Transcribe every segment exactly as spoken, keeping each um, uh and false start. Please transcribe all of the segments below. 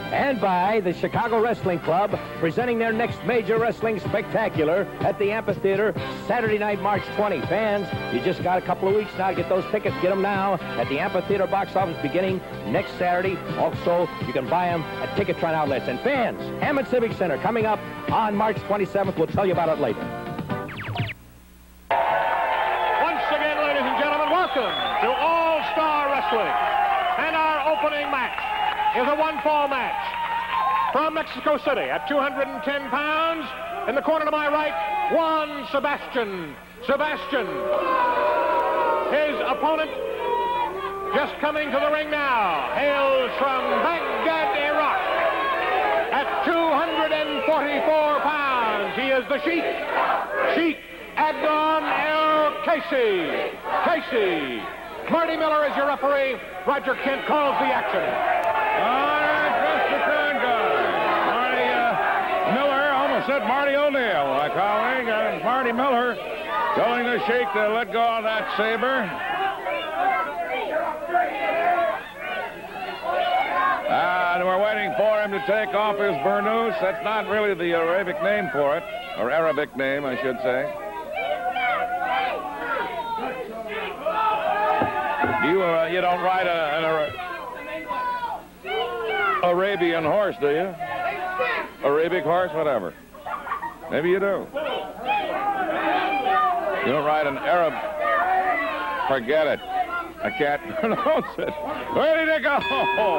and by the Chicago Wrestling Club, presenting their next major wrestling spectacular at the Amphitheater Saturday night, March twentieth. Fans, you just got a couple of weeks now to get those tickets. Get them now at the Amphitheater box office beginning next Saturday. Also, you can buy them at Ticketron outlets. And fans, Hammond Civic Center coming up on March twenty-seventh. We'll tell you about it later. Once again, ladies and gentlemen, welcome to All-Star Wrestling. And our opening match is a one-fall match from Mexico City at two hundred ten pounds. In the corner to my right, Juan Sebastian. Sebastian. His opponent, just coming to the ring now, hails from Baghdad, Iraq. At two hundred forty-four pounds, he is the Sheik. Sheik Adnan El Casey. Casey. Marty Miller is your referee. Roger Kent calls the action. All right, just the turn guy. Marty uh, Miller, almost said Marty O'Neill, my colleague. And Marty Miller telling the Sheik to let go of that saber. And we're waiting for him to take off his burnous. That's not really the Arabic name for it, or Arabic name, I should say. You uh, you don't ride a, an Ara Arabian horse, do you? Arabic horse, whatever. Maybe you do. You don't ride an Arab. Forget it. I can't pronounce it. Where did it go? Oh,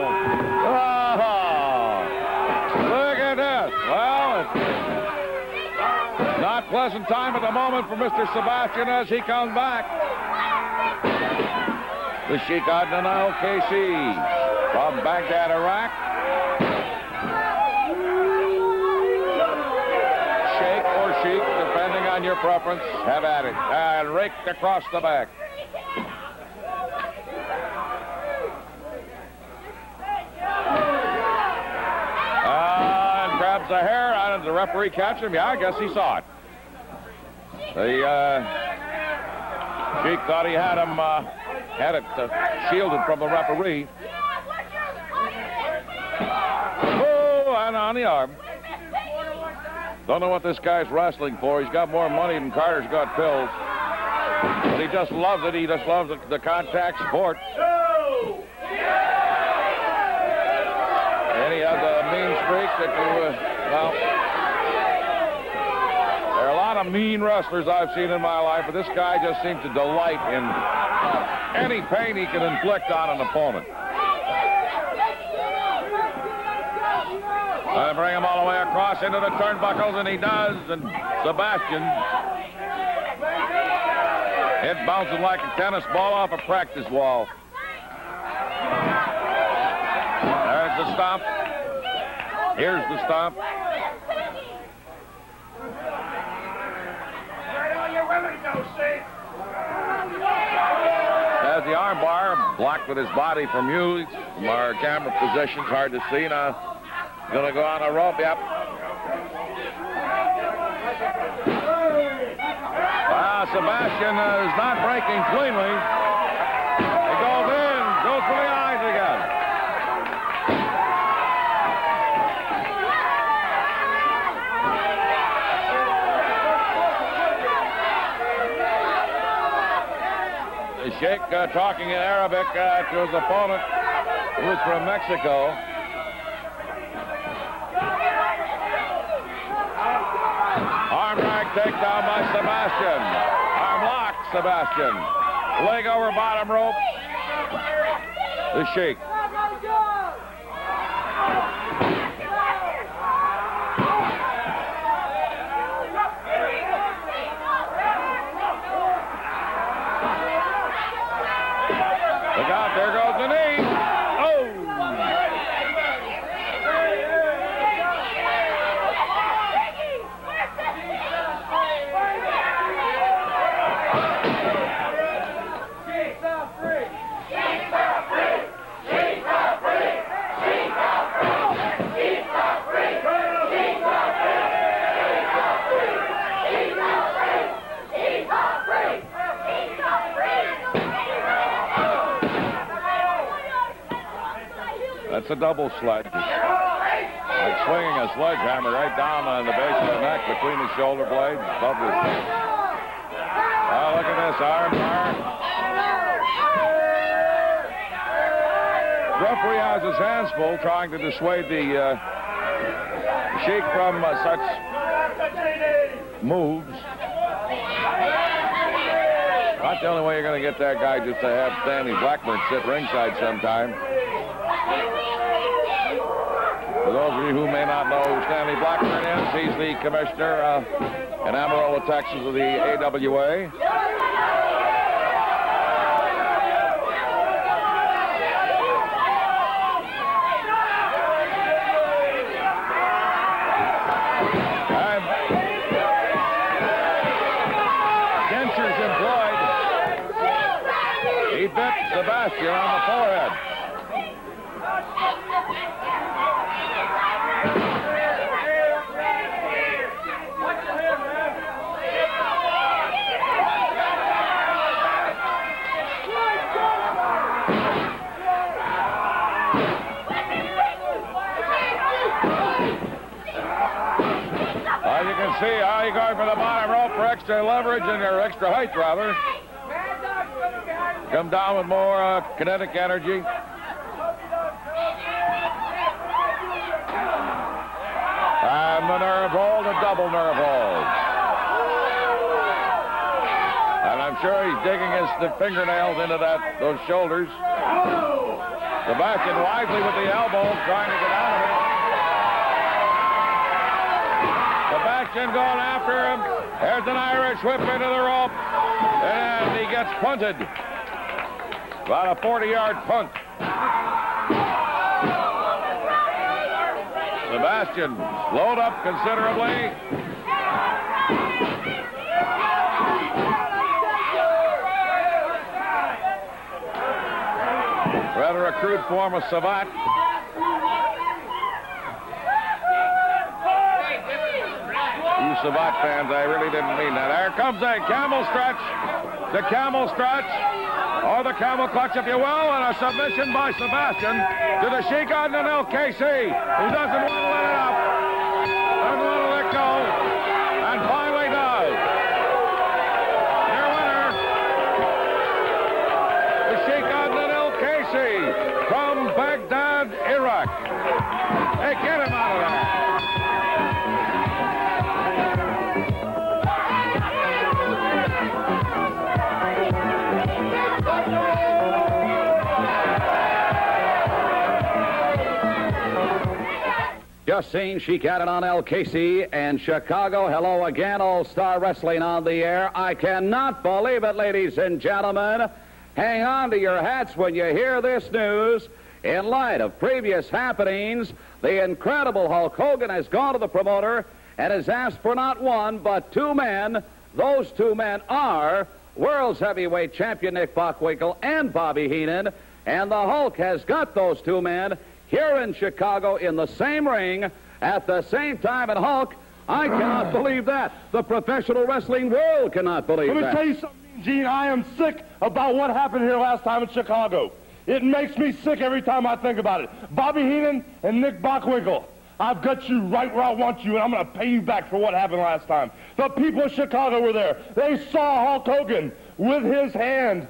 look at this. Well, it's not pleasant time at the moment for Mister Sebastian as he comes back. The Sheik Adnan El Casey from Baghdad, Iraq. Sheikh or Sheik, depending on your preference. Have at it. And raked across the back. The hair. How did the referee catch him? Yeah, I guess he saw it. The uh, Sheik thought he had him, uh, had it uh, shielded from the referee. Oh, and on the arm. Don't know what this guy's wrestling for. He's got more money than Carter's got pills. But he just loves it. He just loves the, the contact sport. And he has a mean streak that you, uh, well, there are a lot of mean wrestlers I've seen in my life, but this guy just seems to delight in any pain he can inflict on an opponent. I bring him all the way across into the turnbuckles, and he does, and Sebastian, it bounces like a tennis ball off a practice wall. There's the stomp. Here's the stomp. Has the arm bar blocked with his body from you. From our camera position, it's hard to see. Now, gonna go on a rope, yep. Ah, Sebastian uh, is not breaking cleanly. He goes in, goes for the eyes again. The Sheik uh, talking in Arabic uh, to his opponent, who is from Mexico. Arm drag takedown by Sebastian. Arm lock, Sebastian. Leg over bottom rope. The Sheik. Look out, there goes the knee. Oh! That's a double sledge. Like swinging a sledgehammer right down on the base of the neck between the shoulder blades above his head. Oh, look at this arm bar. The referee has his hands full trying to dissuade the uh, Sheik from uh, such moves. Not the only way you're going to get that guy just to have Stanley Blackburn sit ringside sometime. For those of you who may not know who Stanley Blackburn is, he's the commissioner uh, in Amarillo, Texas of the A W A. He bit Sebastian on the forehead. Well, you can see how you're going for the bottom rope for extra leverage and your extra height, rather. Come down with more uh, kinetic energy. And the nerve hold, a double nerve hold. And I'm sure he's digging his the fingernails into that those shoulders. Sebastian wisely with the elbow, trying to get out of it. Sebastian going after him. There's an Irish whip into the rope. And he gets punted. About a forty-yard punt. Sebastian slowed up considerably. Rather a crude form of savate. You savate fans, I really didn't mean that. There comes a camel stretch. The camel stretch. Or the camel clutch, if you will, and a submission by Sebastian to the Sheik Adnan El K C, who doesn't want to let it up, doesn't want to let go, and finally does. Your winner, the Sheik Adnan El K C from Baghdad, Iraq. Hey, get him out of there. Just seen Sheik Adnan El K C and Chicago. Hello again, All-Star Wrestling on the air. I cannot believe it, ladies and gentlemen. Hang on to your hats when you hear this news. In light of previous happenings, the incredible Hulk Hogan has gone to the promoter and has asked for not one, but two men. Those two men are World's Heavyweight Champion Nick Bockwinkel and Bobby Heenan. And the Hulk has got those two men here in Chicago in the same ring at the same time. And Hulk, I cannot believe that. The professional wrestling world cannot believe that. Let me tell you something, Gene. I am sick about what happened here last time in Chicago. It makes me sick every time I think about it. Bobby Heenan and Nick Bockwinkel, I've got you right where I want you, and I'm going to pay you back for what happened last time. The people of Chicago were there. They saw Hulk Hogan with his hand.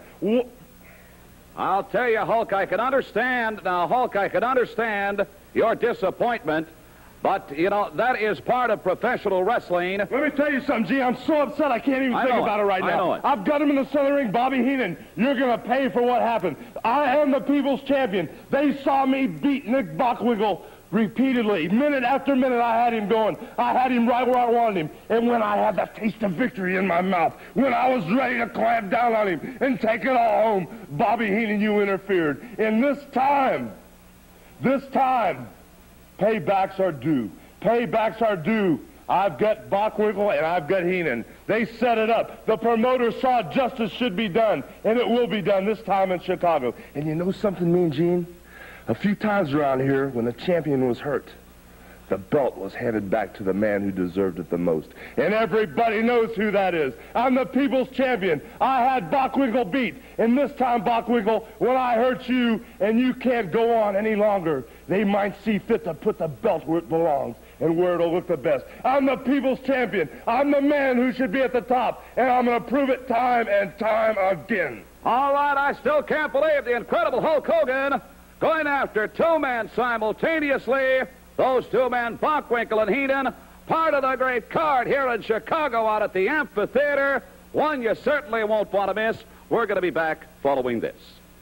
I'll tell you, Hulk, I can understand. Now, Hulk, I can understand your disappointment, but, you know, that is part of professional wrestling. Let me tell you something, Gee. I'm so upset I can't even I think know about it. it right I now. know it. I've got him in the center ring, Bobby Heenan. You're going to pay for what happened. I am the people's champion. They saw me beat Nick Bockwinkel repeatedly. Minute after minute, I had him going. I had him right where I wanted him. And when I had that taste of victory in my mouth, when I was ready to clamp down on him and take it all home, Bobby Heenan, you interfered. And this time, this time, paybacks are due. Paybacks are due. I've got Bockwinkel and I've got Heenan. They set it up. The promoter saw justice should be done, and it will be done this time in Chicago. And you know something, Mean Gene? A few times around here, when the champion was hurt, the belt was handed back to the man who deserved it the most. And everybody knows who that is. I'm the people's champion. I had Bockwinkel beat. And this time, Bockwinkel, when I hurt you and you can't go on any longer, they might see fit to put the belt where it belongs and where it'll look the best. I'm the people's champion. I'm the man who should be at the top, and I'm going to prove it time and time again. All right, I still can't believe the incredible Hulk Hogan going after two men simultaneously. Those two men, Bockwinkel and Heenan, part of the great card here in Chicago out at the amphitheater. One you certainly won't want to miss. We're going to be back following this.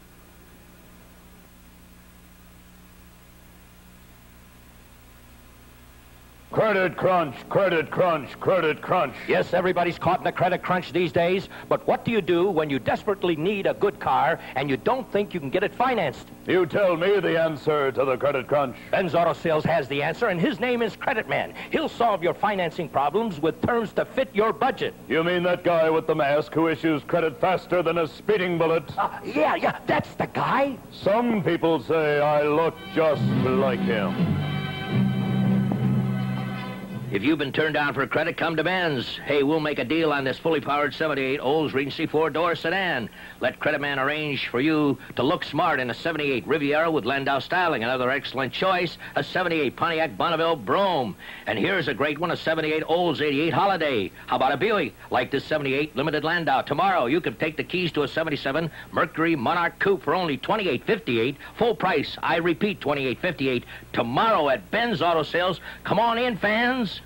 Credit crunch, credit crunch, credit crunch. Yes, everybody's caught in a credit crunch these days, but what do you do when you desperately need a good car and you don't think you can get it financed? You tell me the answer to the credit crunch. Ben's Auto Sales has the answer, and his name is Credit Man. He'll solve your financing problems with terms to fit your budget. You mean that guy with the mask who issues credit faster than a speeding bullet? Uh, yeah, yeah, that's the guy. Some people say I look just like him. If you've been turned down for a credit, come to Ben's. Hey, we'll make a deal on this fully powered seventy-eight Olds Regency four-door sedan. Let Credit Man arrange for you to look smart in a seventy-eight Riviera with Landau styling. Another excellent choice, a seventy-eight Pontiac Bonneville Brougham. And here's a great one, a seventy-eight Olds eighty-eight Holiday. How about a Buick? Like this seventy-eight Limited Landau. Tomorrow, you can take the keys to a seventy-seven Mercury Monarch Coupe for only twenty-eight fifty-eight. Full price, I repeat, twenty-eight fifty-eight. Tomorrow at Ben's Auto Sales. Come on in, fans.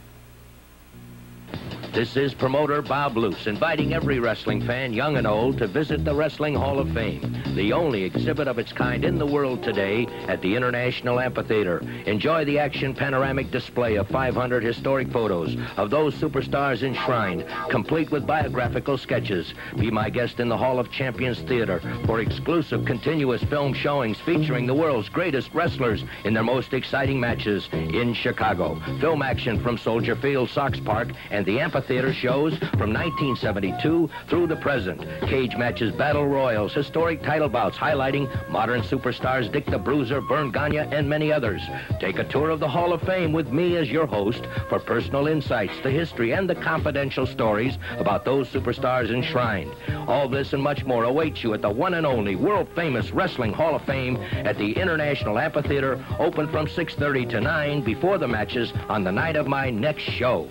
This is promoter Bob Luce, inviting every wrestling fan, young and old, to visit the Wrestling Hall of Fame, the only exhibit of its kind in the world today at the International Amphitheater. Enjoy the action panoramic display of five hundred historic photos of those superstars enshrined, complete with biographical sketches. Be my guest in the Hall of Champions Theater for exclusive continuous film showings featuring the world's greatest wrestlers in their most exciting matches in Chicago. Film action from Soldier Field, Sox Park, and the Amphitheater Theater shows from nineteen seventy-two through the present. Cage matches, battle royals, historic title bouts highlighting modern superstars Dick the Bruiser, Vern Gagne, and many others. Take a tour of the Hall of Fame with me as your host for personal insights, the history, and the confidential stories about those superstars enshrined. All this and much more awaits you at the one and only world-famous Wrestling Hall of Fame at the International Amphitheater, open from six thirty to nine before the matches on the night of my next show.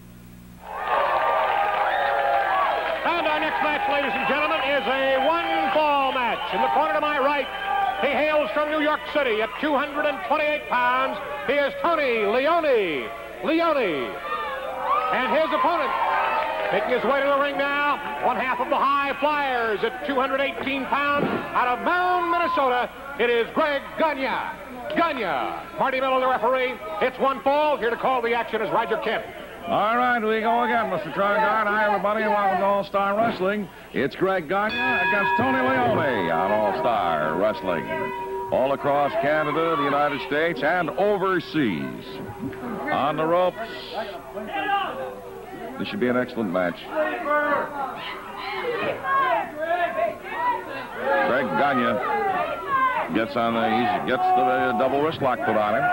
Ladies and gentlemen, is a one-fall match. In the corner to my right, he hails from New York City at two hundred twenty-eight pounds. He is Tony Leone. Leone. And his opponent, making his way to the ring now, one half of the High Flyers at two hundred eighteen pounds. Out of Mound, Minnesota, it is Greg Gagne. Gagne. Marty Miller, the referee. It's one fall. Here to call the action is Roger Kemp. All right, we go again, Mister Trogard. Hi, everybody. Welcome to All-Star Wrestling. It's Greg Gagne against Tony Leone on All-Star Wrestling. All across Canada, the United States, and overseas. On the ropes. This should be an excellent match. Greg Gagne gets on the, he gets the uh, double wrist lock put on him.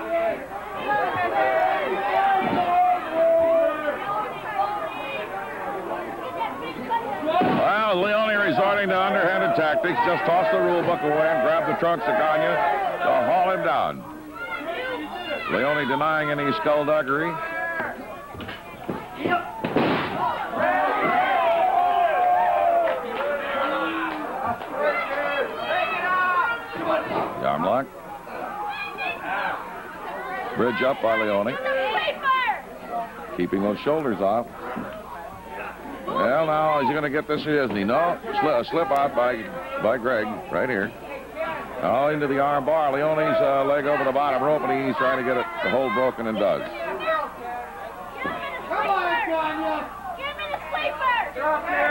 Well, Leone resorting to underhanded tactics, just tossed the rule book away and grabbed the trunks of Gagne to haul him down. Leone denying any skullduggery. The arm lock. Bridge up by Leone. Keeping those shoulders off. Well, now, is he going to get this, isn't he? No, Sli slip out by by Greg, right here. Now into the arm bar. Leone's uh, leg over the bottom rope, and he's trying to get it to hold broken and does. Come on, Gagne. Give me the sleeper.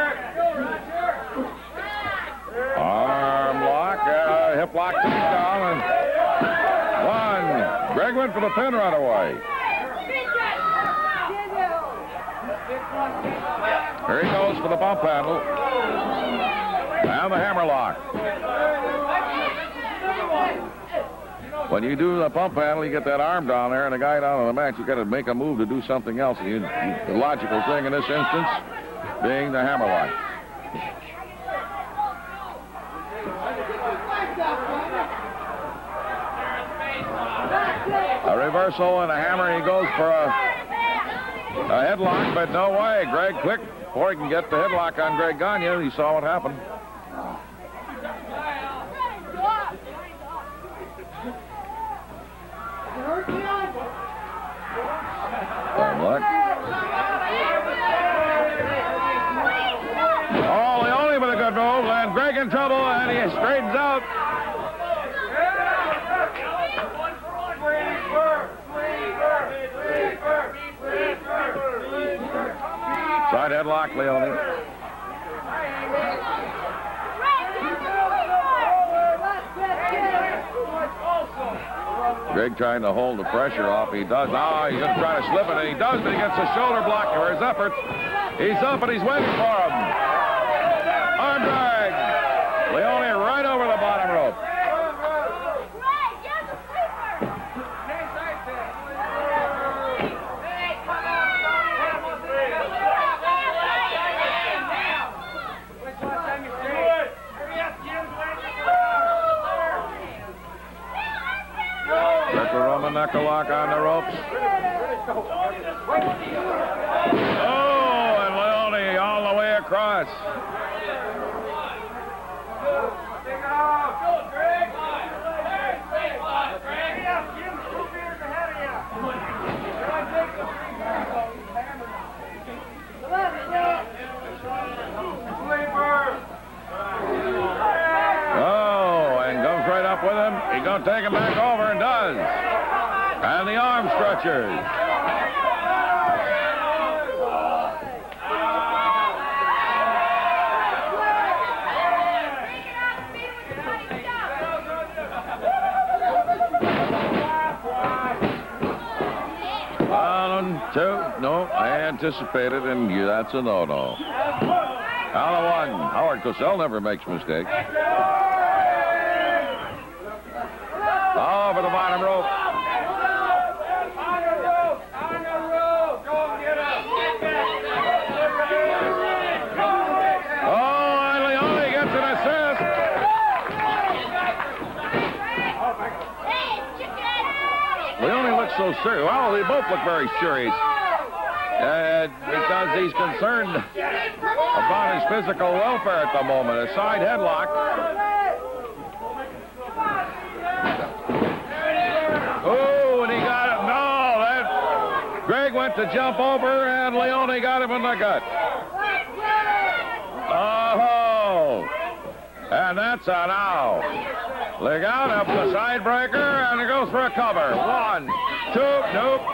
Arm lock, uh, hip lock down, and one. Greg went for the pin right away. Here he goes for the bump handle. And the hammer lock. When you do the pump handle, you get that arm down there and the guy down on the mat, you got to make a move to do something else. You, you, the logical thing in this instance being the hammer lock. reversal and a hammer. He goes for a, a headlock, but no way. Greg, quick, before he can get the headlock on Greg Gagne, he saw what happened. Look. Oh, Leone with a good move, and Greg in trouble, and he straightens out. Side headlock, Leone. Greg trying to hold the pressure off. He does. Oh, he's going to try to slip it, and he does, but he gets a shoulder block for his efforts. He's up, and he's waiting for him. Arm drag. Leone right over the bottom rope. Greco-Roman knuckle lock on the ropes. Oh, and Leone all the way across. With him. He's going to take him back over and does. And the arm stretchers. One, two, no, I anticipated, and you, that's a no-no. Out of one. Howard Cosell never makes mistakes. Over the bottom rope. Oh, and Leone gets an assist. Leone looks so serious. Well, they both look very serious. Uh, because he's concerned about his physical welfare at the moment. A side headlock. Oh, and he got it. No, that Greg went to jump over, and Leone got him in the gut. Oh, and that's a now. Leg out up the side breaker, and he goes for a cover. One, two, nope.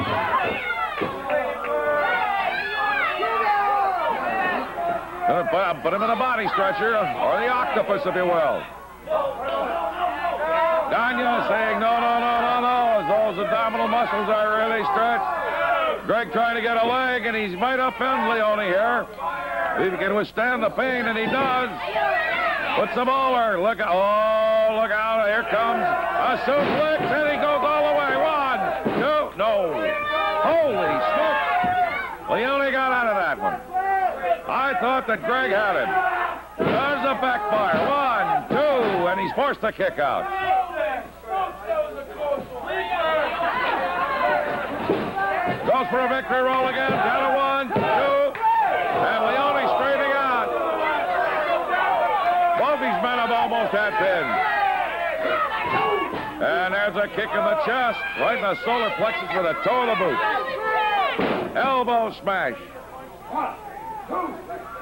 Gonna put, put him in a body stretcher, or the octopus, if you will. Gagne saying, no, no, no, no, no. Those abdominal muscles are really stretched. Greg trying to get a leg, and he's might upend Leone here. If he can withstand the pain, and he does. Puts him over. Look out. Oh, look out. Here comes a suplex, and he goes all the way. One, two, no. Holy smoke. Leone got out of that one. I thought that Greg had it. There's a backfire. One, two, and he's forced to kick out. Goes for a victory roll again. Down to one, two, and Leone straightening out. Both these men have almost had pins. And there's a kick in the chest, right in the solar plexus with a toe of the boot. Elbow smash. One, two.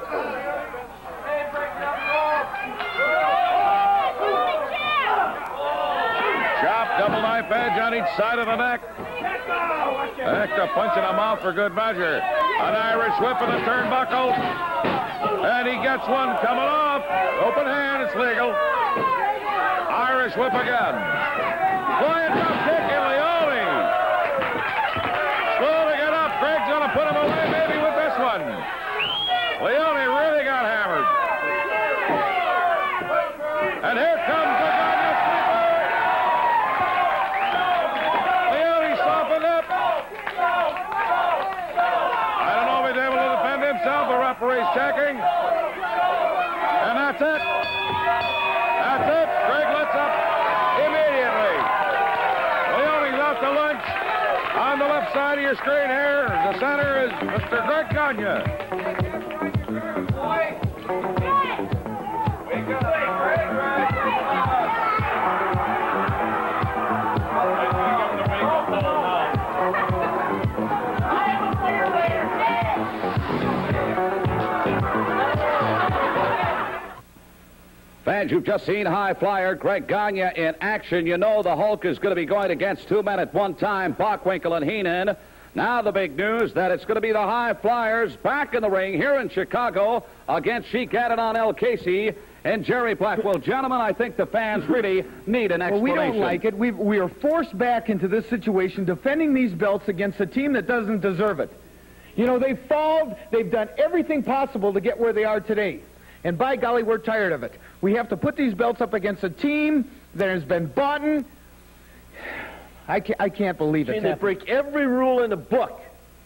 Chop, double knife edge on each side of the neck. An extra punch in the mouth for good measure. An Irish whip in the turnbuckle. And he gets one coming off. Open hand, it's legal. Irish whip again. Flying drop kick in Leone. Slow to get up. Greg's going to put him away maybe with this one. Leone really got hammered. And here comes the Gagne sleeper. Leone softened up. I don't know if he's able to defend himself. The referee's checking. And that's it. That's it. Greg lets up immediately. Leone On the left side of your screen here, the center is Mister Greg Gagne. Fans, you've just seen high flyer Greg Gagne in action. You know the Hulk is going to be going against two men at one time, Bockwinkel and Heenan. Now the big news that it's going to be the high flyers back in the ring here in Chicago against Sheik Adnan El Casey and Jerry Blackwell. Gentlemen, I think the fans really need an explanation. Well, we don't like it. We, we are forced back into this situation defending these belts against a team that doesn't deserve it. You know, they've fouled. They've done everything possible to get where they are today. And by golly, we're tired of it. We have to put these belts up against a team that has been bought. I can't, I can't believe it. They break every rule in the book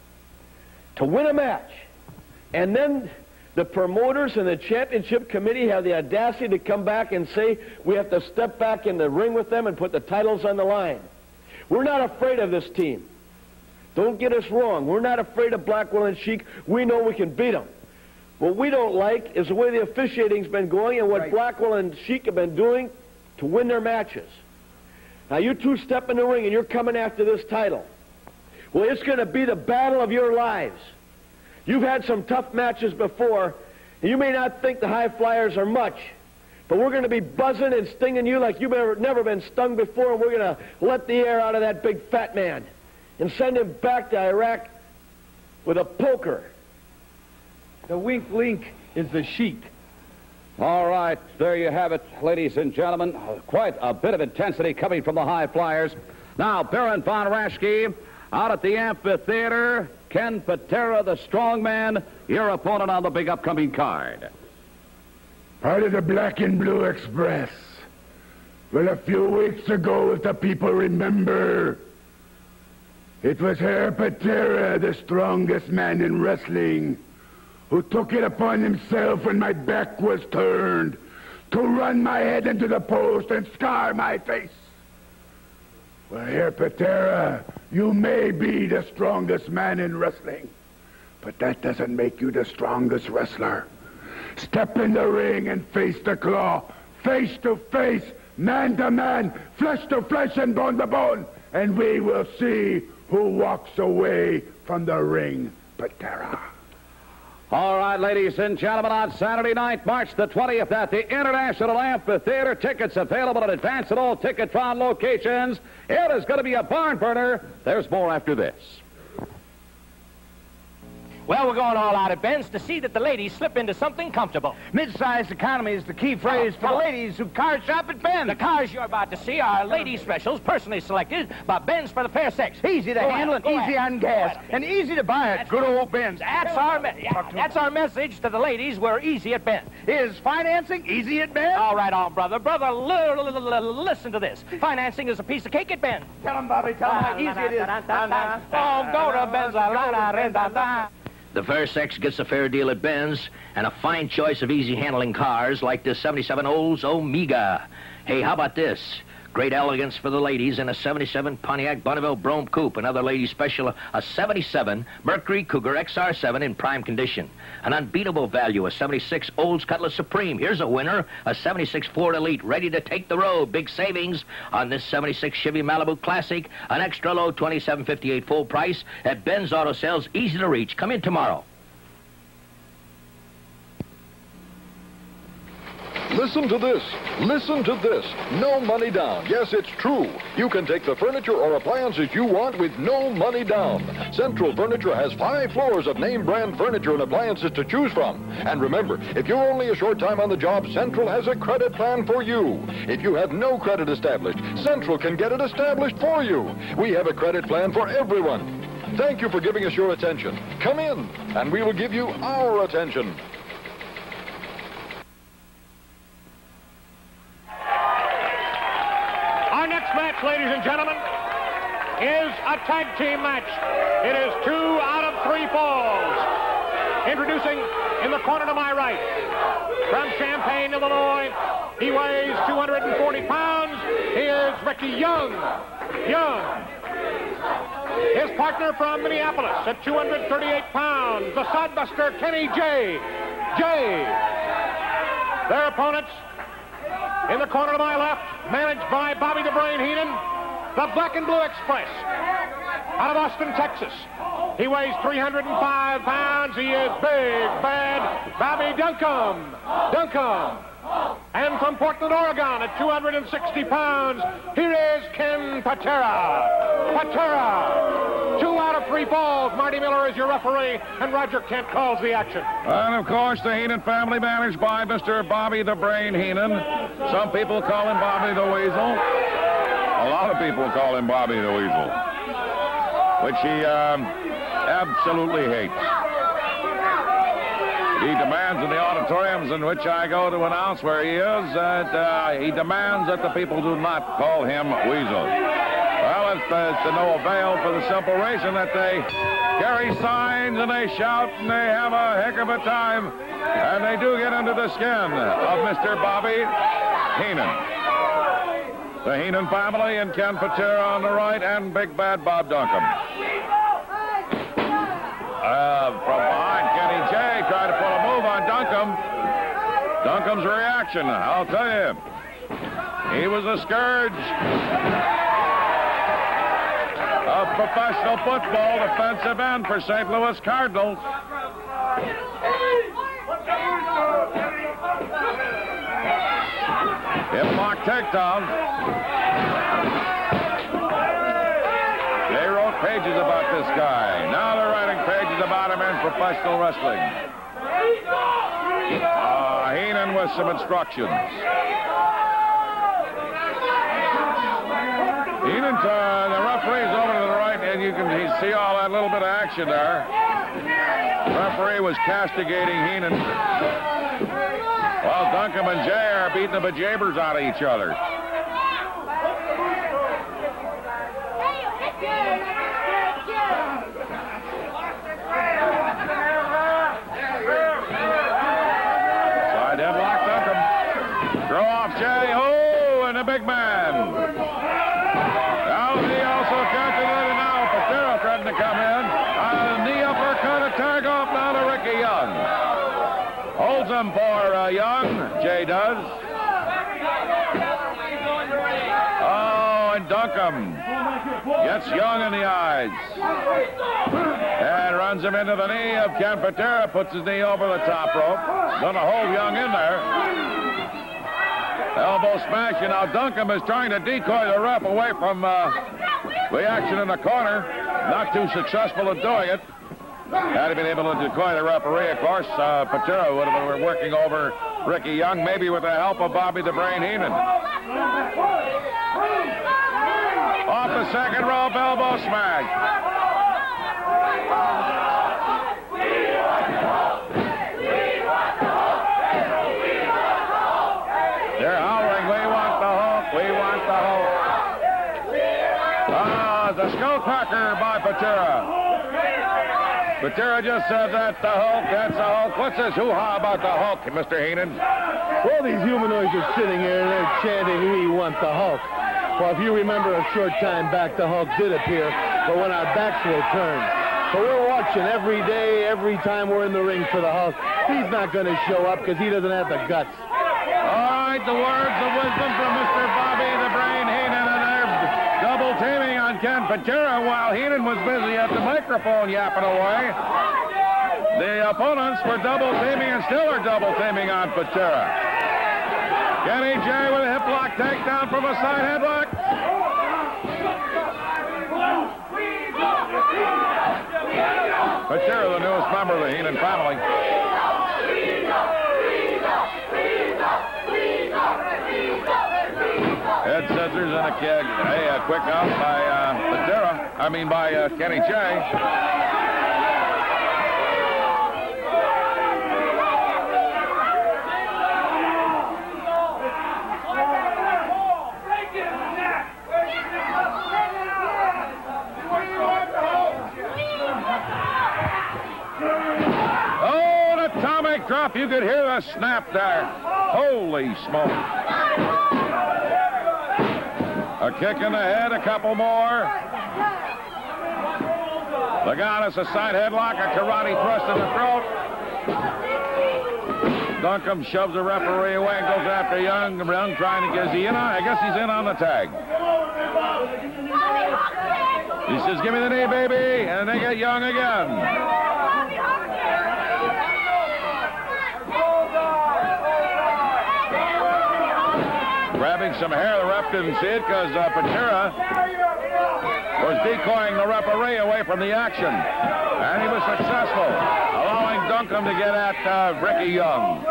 to win a match. And then the promoters and the championship committee have the audacity to come back and say we have to step back in the ring with them and put the titles on the line. We're not afraid of this team. Don't get us wrong. We're not afraid of Blackwell and Sheik. We know we can beat them. What we don't like is the way the officiating's been going and what right. Blackwell and Sheik have been doing to win their matches. Now, you two step in the ring and you're coming after this title. Well, it's going to be the battle of your lives. You've had some tough matches before, and you may not think the high flyers are much, but we're going to be buzzing and stinging you like you've never, never been stung before, and we're going to let the air out of that big fat man and send him back to Iraq with a poker. The wink link is the Sheik. All right, there you have it, ladies and gentlemen. Quite a bit of intensity coming from the high flyers. Now, Baron von Raschke out at the amphitheater. Ken Patera, the strongman, your opponent on the big upcoming card. Part of the Black and Blue Express. Well, a few weeks ago, if the people remember, it was Herr Patera, the strongest man in wrestling, who took it upon himself when my back was turned to run my head into the post and scar my face. Well, Herr Patera, you may be the strongest man in wrestling, but that doesn't make you the strongest wrestler. Step in the ring and face the claw, face to face, man to man, flesh to flesh and bone to bone, and we will see who walks away from the ring, Patera. All right, ladies and gentlemen, on Saturday night, March the twentieth, at the International Amphitheater. Tickets available in advance at all Ticketron locations. It is going to be a barn burner. There's more after this. Well, we're going all out at Ben's to see that the ladies slip into something comfortable. Mid-sized economy is the key phrase for the ladies who car shop at Ben's. The cars you're about to see are ladies' specials, personally selected by Ben's for the fair sex. Easy to Go handle ahead, and go easy ahead. on gas. And easy to buy at good old Ben's. That's our, me yeah, that's our message to the ladies. We're easy at Ben's. Is financing easy at Ben's? All right, on, brother. Brother, li li li li listen to this. Financing is a piece of cake at Ben's. Tell him, Bobby, tell him how easy it is. Oh, go to Ben's. The fair sex gets a fair deal at Ben's and a fine choice of easy-handling cars like this seventy-seven Olds Omega. Hey, how about this? Great elegance for the ladies in a seventy-seven Pontiac Bonneville Brougham Coupe. Another lady special, a seventy-seven Mercury Cougar X R seven in prime condition. An unbeatable value, a seventy-six Olds Cutlass Supreme. Here's a winner, a seventy-six Ford Elite, ready to take the road. Big savings on this seventy-six Chevy Malibu Classic. An extra low twenty-seven fifty-eight full price at Ben's Auto Sales, easy to reach. Come in tomorrow. Listen to this. Listen to this. No money down. Yes, it's true. You can take the furniture or appliances you want with no money down. Central Furniture has five floors of name brand furniture and appliances to choose from. And remember, if you're only a short time on the job, Central has a credit plan for you. If you have no credit established, Central can get it established for you. We have a credit plan for everyone. Thank you for giving us your attention. Come in, and we will give you our attention. Our next match, ladies and gentlemen, is a tag team match. It is two out of three falls. Introducing in the corner to my right, from Champaign, Illinois, he weighs two hundred forty pounds. He is Ricky Young. Young. His partner from Minneapolis at two hundred thirty-eight pounds, the sodbuster Kenny J. J. Their opponents in the corner to my left, managed by Bobby the Brain Heenan, the Black and Blue Express, out of Austin, Texas. He weighs three hundred five pounds. He is big, bad Bobby Duncombe. Duncombe. And from Portland, Oregon, at two hundred sixty pounds, here is Ken Patera. Patera. Two out of three falls. Marty Miller is your referee, and Roger Kent calls the action. And, of course, the Heenan family managed by Mister Bobby the Brain Heenan. Some people call him Bobby the Weasel. A lot of people call him Bobby the Weasel, which he um, absolutely hates. He demands in the auditoriums in which I go to announce where he is that uh, he demands that the people do not call him Weasel. Well, it's, uh, it's to no avail for the simple reason that they carry signs and they shout and they have a heck of a time, and they do get under the skin of Mister Bobby Heenan. The Heenan family and Ken Patera on the right, and Big Bad Bob Duncombe. Uh, from behind, Kenny J tried to pull a move on Duncombe. Duncombe's reaction, I'll tell you. He was a scourge of professional football, defensive end for Saint Louis Cardinals. Hip lock takedown. They wrote pages about this guy. Now they're writing pages about him in professional wrestling. Uh, Heenan with some instructions. Heenan, uh, the referee's over to the right, and you can see all that little bit of action there. The referee was castigating Heenan. Well, Duncombe and Jay are beating the bejabbers out of each other. Side headlock, Duncombe. Throw off Jay. Oh, and a big man. Now he also catches it, and now Patera threatening to come in. Uh, knee uppercut, a tag off now to Ricky Young. Holds him for uh, Young. Jay does. Oh, and Duncombe gets Young in the eyes. And runs him into the knee of Ken Patera. Puts his knee over the top rope. Gonna hold Young in there. Elbow smash. And now Duncombe is trying to decoy the ref away from uh, the action in the corner. Not too successful at doing it. Had he been able to decoy the referee, of course, uh, Patera would have been working over Ricky Young, maybe with the help of Bobby the Brain Heenan. Off the second rope, elbow smash. They're howling, we want the Hulk, we want the Hulk. Ah, the skull cracker by Patera. Patera just said that the Hulk, that's the Hulk. What's this hoo-ha about the Hulk, Mister Heenan? Well, these humanoids are sitting here and they're chanting, we want the Hulk. Well, if you remember a short time back, the Hulk did appear, but when our backs were turned. But we're watching every day, every time we're in the ring for the Hulk. He's not going to show up because he doesn't have the guts. All right, the words of wisdom from Mister Bobby the Brain Heenan, and they're double teaming on Ken Patera while Heenan was busy at the microphone yapping away. The opponents were double teaming and still are double teaming on Patera. Kenny J with a hip lock takedown from a side headlock. Patera, the newest member of the Heenan family. Head scissors and a kick. Hey, a quick out by uh, Patera. I mean by uh, Kenny J. Oh, an atomic drop. You could hear the snap there. Holy smoke. A kick in the head, a couple more. Look out, it's a side headlock, a karate thrust in the throat. Duncombe shoves the referee away and goes after Young. Young trying to get, is he in on? I guess he's in on the tag. He says, give me the knee, baby, and they get Young again. Grabbing some hair, the ref didn't see it because uh, Patera was decoying the referee away from the action. And he was successful, allowing Duncombe to get at uh, Ricky Young.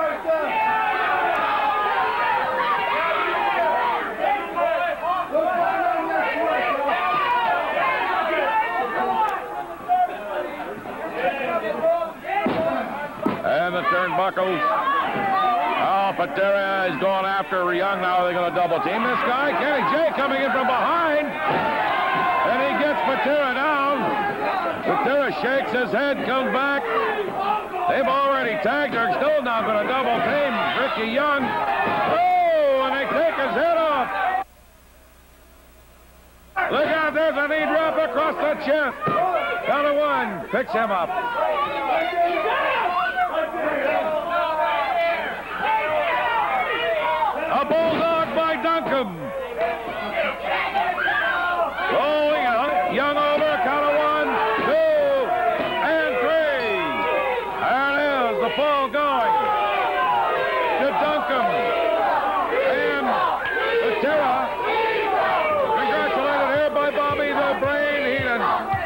And the turnbuckles. Oh, Patera is going after Young now. They're going to double team this guy. Kenny Jay coming in from behind. And he gets Patera down. Patera shakes his head, comes back. They've already tagged her. Still not going to double team Ricky Young. Oh, and they take his head off. Look out, there's a knee drop across the chest. Down to one. Picks him up. A bulldog by Duncombe. Rolling out. Young over. Count of one, two, and three. There it is. The fall going to Duncombe. And Patera. Congratulated here by Bobby the Brain Heenan.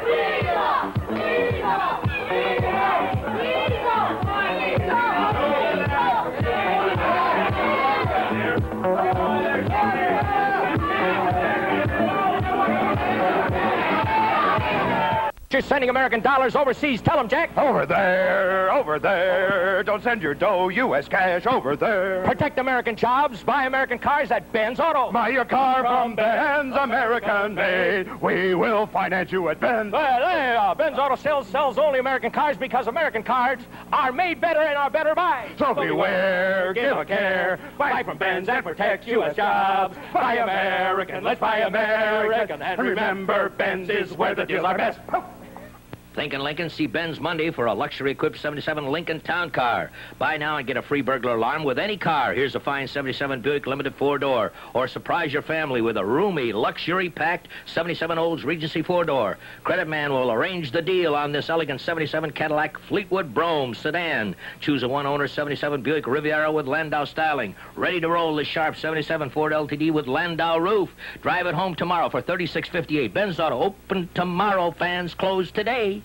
You're sending American dollars overseas. Tell them, Jack. Over there, over there. Don't send your dough, U S cash, over there. Protect American jobs. Buy American cars at Benz Auto. Buy your car from Benz, American made. We will finance you at Benz. Well, hey, uh, Benz Auto sells, sells only American cars because American cars are made better and are better buy. So beware, give a care. Buy from Benz and protect U S jobs. Buy American, let's buy American. And remember, Benz is where the deals are best. Thinking Lincoln? See Ben's Monday for a luxury-equipped seventy-seven Lincoln Town Car. Buy now and get a free burglar alarm with any car. Here's a fine seventy-seven Buick Limited four-door. Or surprise your family with a roomy, luxury-packed seventy-seven Olds Regency four-door. Credit Man will arrange the deal on this elegant seventy-seven Cadillac Fleetwood Brougham sedan. Choose a one-owner seventy-seven Buick Riviera with Landau styling. Ready to roll the sharp seventy-seven Ford L T D with Landau roof. Drive it home tomorrow for thirty-six fifty-eight. Ben's Auto open tomorrow. Fans closed today.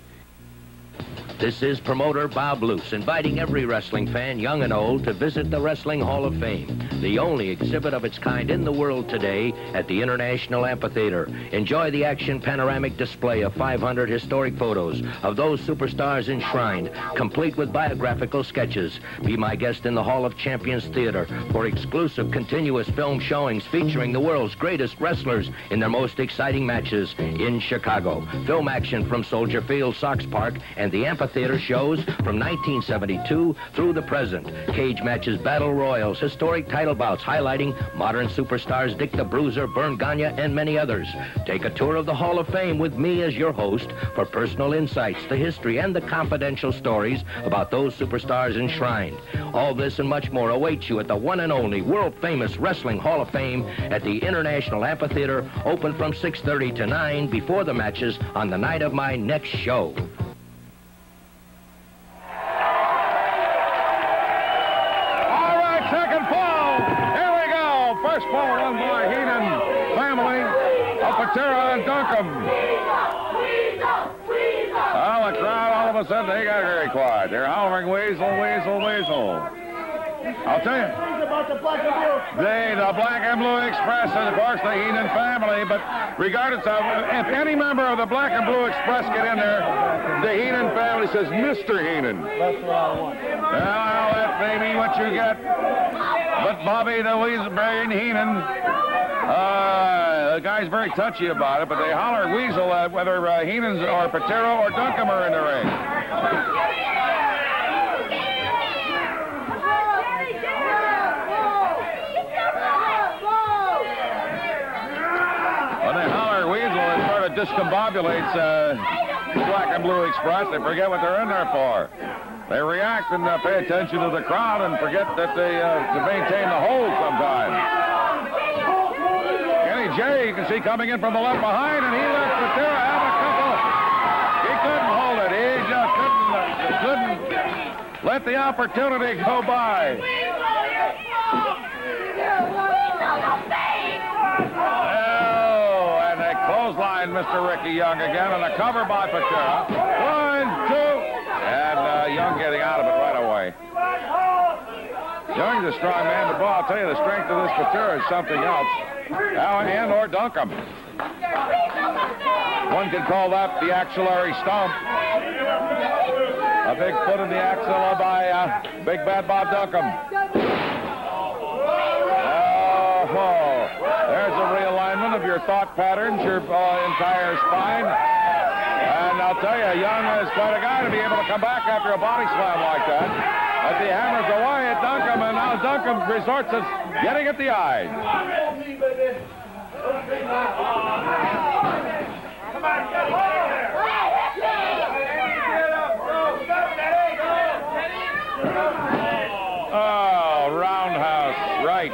This is promoter Bob Luce, inviting every wrestling fan, young and old, to visit the Wrestling Hall of Fame, the only exhibit of its kind in the world today at the International Amphitheater. Enjoy the action panoramic display of five hundred historic photos of those superstars enshrined, complete with biographical sketches. Be my guest in the Hall of Champions Theater for exclusive continuous film showings featuring the world's greatest wrestlers in their most exciting matches in Chicago. Film action from Soldier Field, Sox Park, and the Amphitheater shows from nineteen seventy-two through the present. Cage matches, battle royals, historic title bouts highlighting modern superstars Dick the Bruiser, Vern Gagne, and many others. Take a tour of the Hall of Fame with me as your host for personal insights, the history, and the confidential stories about those superstars enshrined. All this and much more awaits you at the one and only world-famous Wrestling Hall of Fame at the International Amphitheater, open from six thirty to nine before the matches on the night of my next show. First ball run by Heenan family of Patera and Duncombe. Oh, the crowd all of a sudden, they got very quiet. They're hollering, weasel, weasel, weasel. I'll tell you. They, the Black and Blue Express, and of course the Heenan family, but regardless of, if any member of the Black and Blue Express get in there, the Heenan family says, Mister Heenan. That's what I want. Well, that may be what you get. But Bobby the Weasel Brain Heenan, uh, the guy's very touchy about it, but they holler weasel at whether uh, Heenan's or Patera or Duncombe are in the ring. When they holler weasel, it sort of discombobulates uh, the Black and Blue Express. They forget what they're in there for. They react and uh, pay attention to the crowd and forget that they uh, to maintain the hold sometimes. Kenny J, you can see coming in from the left behind, and he lets Patera have a couple. He couldn't hold it. He just couldn't, uh, couldn't let the opportunity go by. Oh, and they clothesline Mister Ricky Young again, and a cover by Patera. One, two, and uh, Young getting out of it right away. Young's a strong man, but boy, I'll tell you, the strength of this Patera is something else. Now, and or dunk him. One can call that the axillary stomp. A big foot in the axilla by uh, Big Bad Bob Duncombe. Oh, there's a realignment of your thought patterns, your uh, entire spine. And I'll tell you, Young is quite a guy to be able to come back after a body slam like that. But he hammers away at Duncombe, and now Duncombe resorts to getting at the eyes. Oh, roundhouse, right.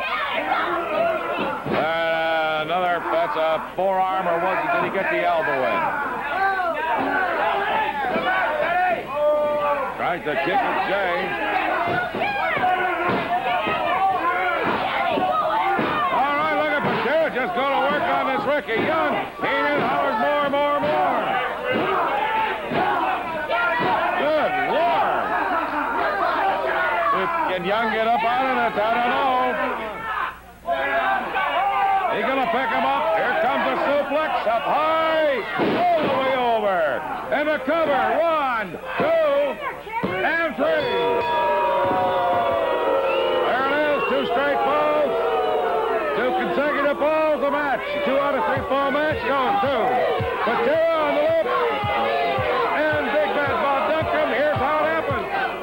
Uh, another, that's a forearm, or was it, did he get the elbow in? Tries to kick at Jay. All right, look at Patera just going to work on this Ricky Young. Heenan hollers more, more, more. Good Lord. Can Young get up out of it? I don't know. He's going to pick him up. Here comes a suplex up high. All the way over. And a cover. One, two, and three. There it is. Two straight falls. Two consecutive falls. A match. Two out of three fall match. Going two. Patera on the lip. And Big Bad Bob Duncombe. Here's how it happens.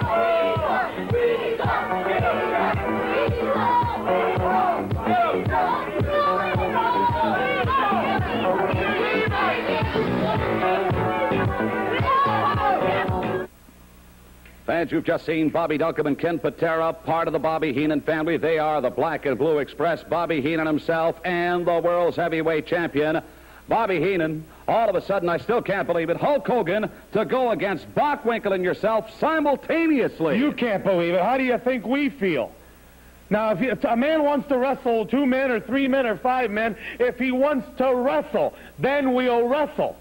Fans, you've just seen Bobby Duncombe and Ken Patera, part of the Bobby Heenan family. They are the Black and Blue Express. Bobby Heenan himself and the world's heavyweight champion. Bobby Heenan, all of a sudden, I still can't believe it, Hulk Hogan to go against Bockwinkel and yourself simultaneously. You can't believe it. How do you think we feel? Now, if, you, if a man wants to wrestle two men or three men or five men, if he wants to wrestle, then we'll wrestle.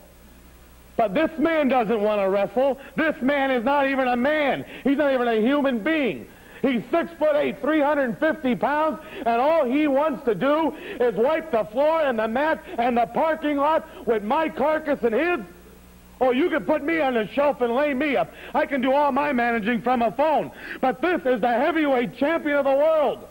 But this man doesn't want to wrestle. This man is not even a man. He's not even a human being. He's six foot eight, three hundred fifty pounds, and all he wants to do is wipe the floor and the mat and the parking lot with my carcass and his. Oh, you can put me on the shelf and lay me up. I can do all my managing from a phone. But this is the heavyweight champion of the world.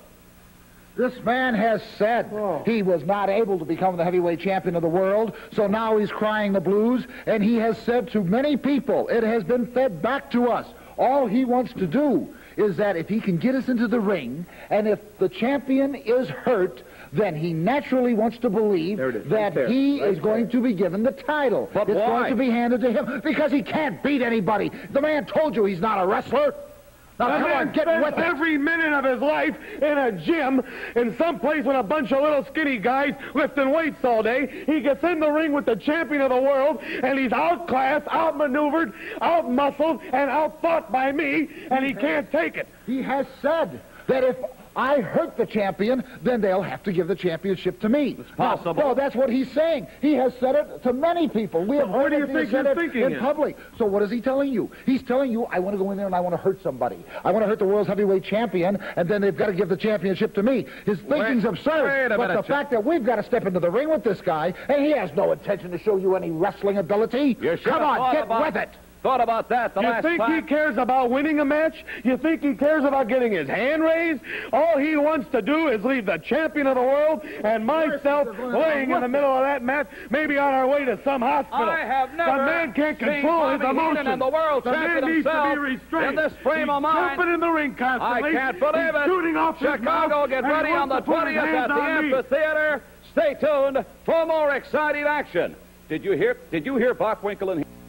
This man has said oh. he was not able to become the heavyweight champion of the world, so now he's crying the blues, and he has said to many people, it has been fed back to us, all he wants to do is that if he can get us into the ring, and if the champion is hurt, then he naturally wants to believe that right he right is going there. to be given the title. But it's why? going to be handed to him because he can't beat anybody. The man told you he's not a wrestler. Now, that come man on, get spends with it. every minute of his life in a gym in some place with a bunch of little skinny guys lifting weights all day. He gets in the ring with the champion of the world, and he's outclassed, outmaneuvered, outmuscled, and outfought by me, and he can't take it. He has said that if I hurt the champion, then they'll have to give the championship to me. It's possible. No, no, that's what he's saying. He has said it to many people. We have well, heard what do you it think you're thinking in public. So what is he telling you? He's telling you, I want to go in there and I want to hurt somebody. I want to hurt the world's heavyweight champion, and then they've got to give the championship to me. His thinking's wait, absurd. Wait a but minute, the fact that we've got to step into the ring with this guy, and he has no intention to show you any wrestling ability. You Come on, get about, with it. Thought about that the you last think time. he cares about winning a match? You think he cares about getting his hand raised? All he wants to do is leave the champion of the world and myself laying in the middle of that mat, maybe on our way to some hospital. I have never the man can't control his Bobby emotions. And the world the champion man needs himself to be restrained. in this frame He's of mind. jumping in the ring constantly. I can't believe He's it. shooting off his Chicago, mouth get and ready on the wants to put his twentieth at hands the on me. amphitheater. Stay tuned for more exciting action. Did you hear? Did you hear Bockwinkel and?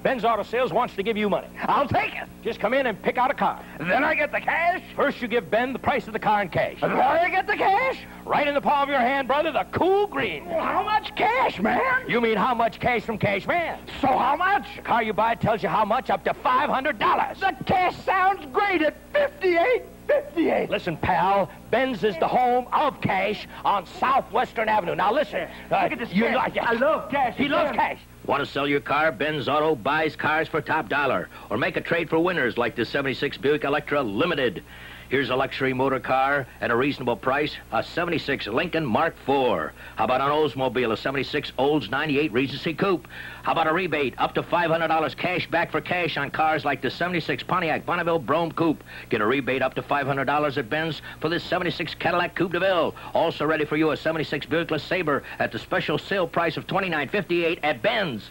Ben's Auto Sales wants to give you money. I'll take it. Just come in and pick out a car. Then I get the cash? First, you give Ben the price of the car in cash. Then I get the cash? Right in the palm of your hand, brother, the cool green. Well, how much cash, man? You mean how much cash from Cash Man? So how much? The car you buy tells you how much, up to five hundred dollars. The cash sounds great at fifty-eight fifty-eight. Listen, pal, Ben's is the home of cash on Southwestern Avenue. Now, listen. Uh, Look at this you cash. Like, I love cash. He loves cash. Want to sell your car? Ben's Auto buys cars for top dollar. Or make a trade for winners like the seventy-six Buick Electra Limited. Here's a luxury motor car at a reasonable price, a seventy-six Lincoln Mark four. How about an Oldsmobile, a seventy-six Olds ninety-eight Regency Coupe? How about a rebate, up to five hundred dollars cash back for cash on cars like the seventy-six Pontiac Bonneville Brome Coupe? Get a rebate up to five hundred dollars at Ben's for this seventy-six Cadillac Coupe de Ville. Also ready for you a seventy-six Buick LeSabre at the special sale price of twenty-nine fifty-eight at Ben's.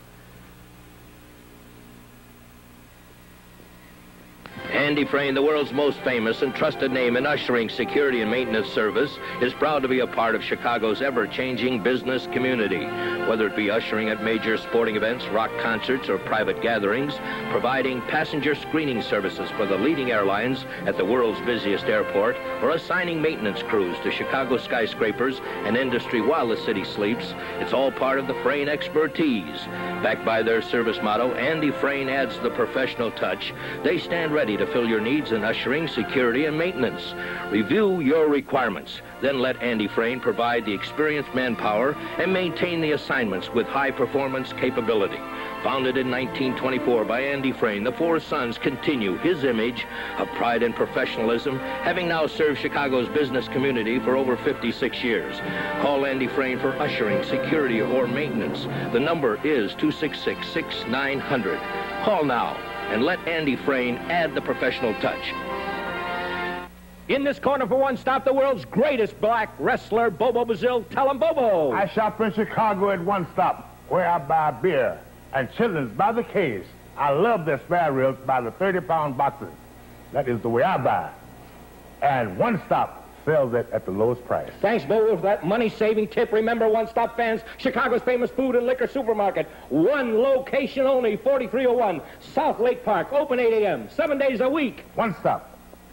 Andy Frayne, the world's most famous and trusted name in ushering, security, and maintenance service, is proud to be a part of Chicago's ever-changing business community. Whether it be ushering at major sporting events, rock concerts, or private gatherings, providing passenger screening services for the leading airlines at the world's busiest airport, or assigning maintenance crews to Chicago skyscrapers and industry while the city sleeps, it's all part of the Frayne expertise. Backed by their service motto, Andy Frayne adds the professional touch. They stand ready to fill your needs in ushering, security, and maintenance. Review your requirements. Then let Andy Frayne provide the experienced manpower and maintain the assignments with high performance capability. Founded in nineteen twenty-four by Andy Frayne, the four sons continue his image of pride and professionalism, having now served Chicago's business community for over fifty-six years. Call Andy Frayne for ushering, security, or maintenance. The number is two six six, six nine zero zero. Call now and let Andy Frayne add the professional touch. In this corner for one stop, the world's greatest black wrestler, Bobo Brazil. Tell him, Bobo. I shop in Chicago at One Stop, where I buy beer and chitlins by the case. I love their spare ribs by the thirty pound boxes. That is the way I buy. And One Stop sells it at the lowest price. Thanks, Bobo, for that money-saving tip. Remember, One Stop fans, Chicago's famous food and liquor supermarket. One location only, forty-three oh one South Lake Park. Open eight A M, seven days a week. One Stop.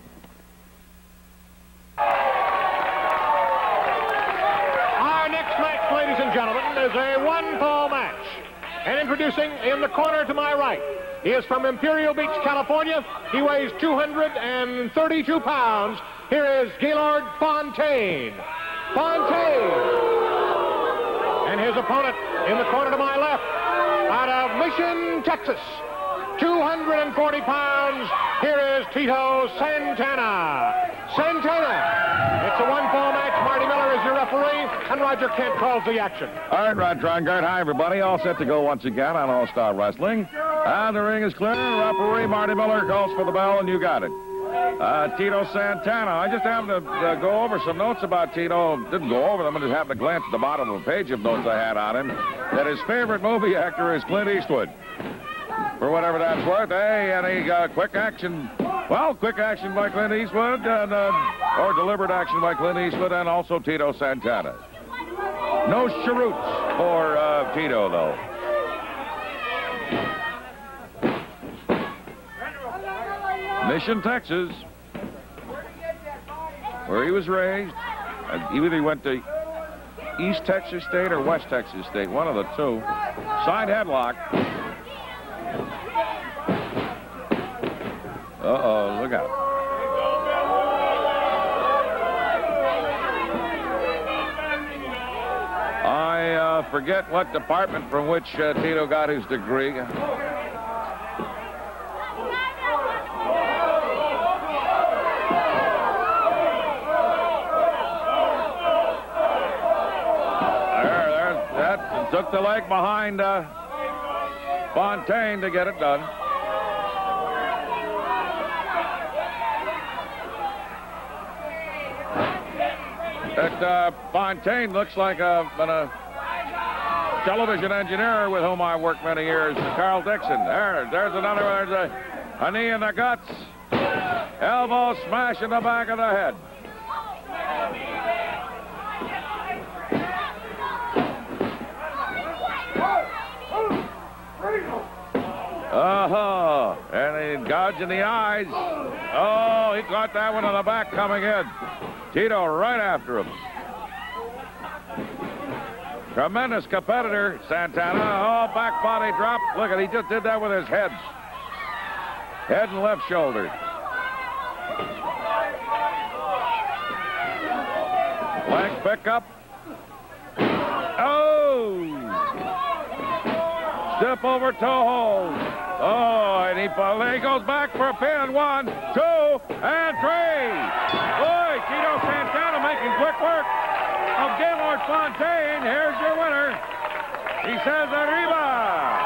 Our next match, ladies and gentlemen, is a one-fall match. And introducing in the corner to my right, he is from Imperial Beach, California. He weighs two hundred thirty-two pounds. Here is Gaylord Fontaine. Fontaine. And his opponent in the corner to my left, out of Mission, Texas, two hundred forty pounds. Here is Tito Santana. Santana. It's a one-fall match. Marty Miller is your referee, and Roger Kent calls the action. All right, Rod Trongard. Hi, everybody. All set to go once again on All-Star Wrestling. And the ring is clear. Referee Marty Miller calls for the bell, and you got it. Uh, Tito Santana. I just happened to uh, go over some notes about Tito. Didn't go over them. I just happened to glance at the bottom of a page of notes I had on him. That his favorite movie actor is Clint Eastwood. For whatever that's worth. Hey, and he got uh, quick action. Well, quick action by Clint Eastwood, and, uh, or deliberate action by Clint Eastwood, and also Tito Santana. No cheroots for uh, Tito, though. Mission, Texas, where he was raised. And he either went to East Texas State or West Texas State, one of the two. Side headlock. Uh-oh, look out. I uh, forget what department from which uh, Tito got his degree. There, there, that took the leg behind uh, Fontaine to get it done. That uh, Fontaine looks like a, a television engineer with whom I worked many years, Carl Dixon. There, there's another one. There's a, a knee in the guts. Elbow smash in the back of the head. Uh-huh. And he gouged in the eyes. Oh, he caught that one on the back coming in. Tito right after him. Tremendous competitor, Santana. Oh, back body drop. Look at, he just did that with his head. Head and left shoulder. Leg pickup. Oh! Step over toe hold. Oh, and he, he goes back for a pin. One, two, and three. Boy, Tito Santana making quick work of Gaylord Fontaine. Here's your winner. He says, arriba.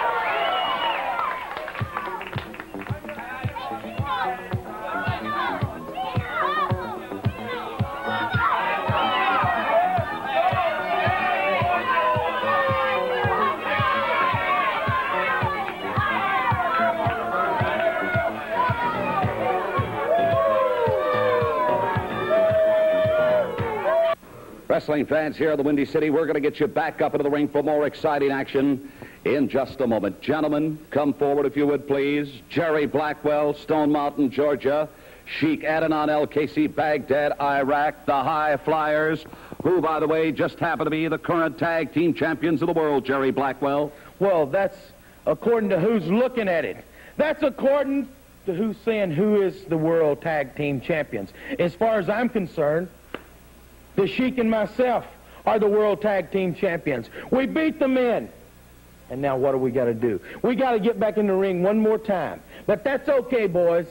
Wrestling fans here in the Windy City, we're going to get you back up into the ring for more exciting action in just a moment. Gentlemen, come forward if you would, please. Jerry Blackwell, Stone Mountain, Georgia. Sheik Adnan El-Casey, Baghdad, Iraq. The High Flyers, who, by the way, just happen to be the current tag team champions of the world, Jerry Blackwell. Well, that's according to who's looking at it. That's according to who's saying who is the world tag team champions. As far as I'm concerned, the Sheik and myself are the world tag team champions. We beat the men. And now what do we got to do? We got to get back in the ring one more time. But that's okay, boys.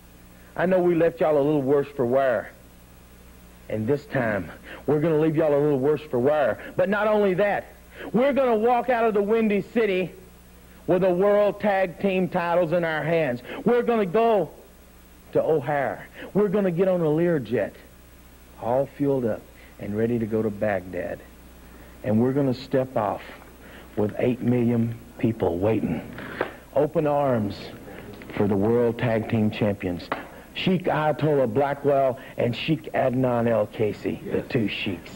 I know we left y'all a little worse for wear. And this time, we're going to leave y'all a little worse for wear. But not only that, we're going to walk out of the Windy City with the world tag team titles in our hands. We're going to go to O'Hare. We're going to get on a Learjet, all fueled up and ready to go to Baghdad. And we're going to step off with eight million people waiting. Open arms for the World Tag Team Champions, Sheik Ayatollah Blackwell and Sheik Adnan El-Casey, yes. The two Sheiks.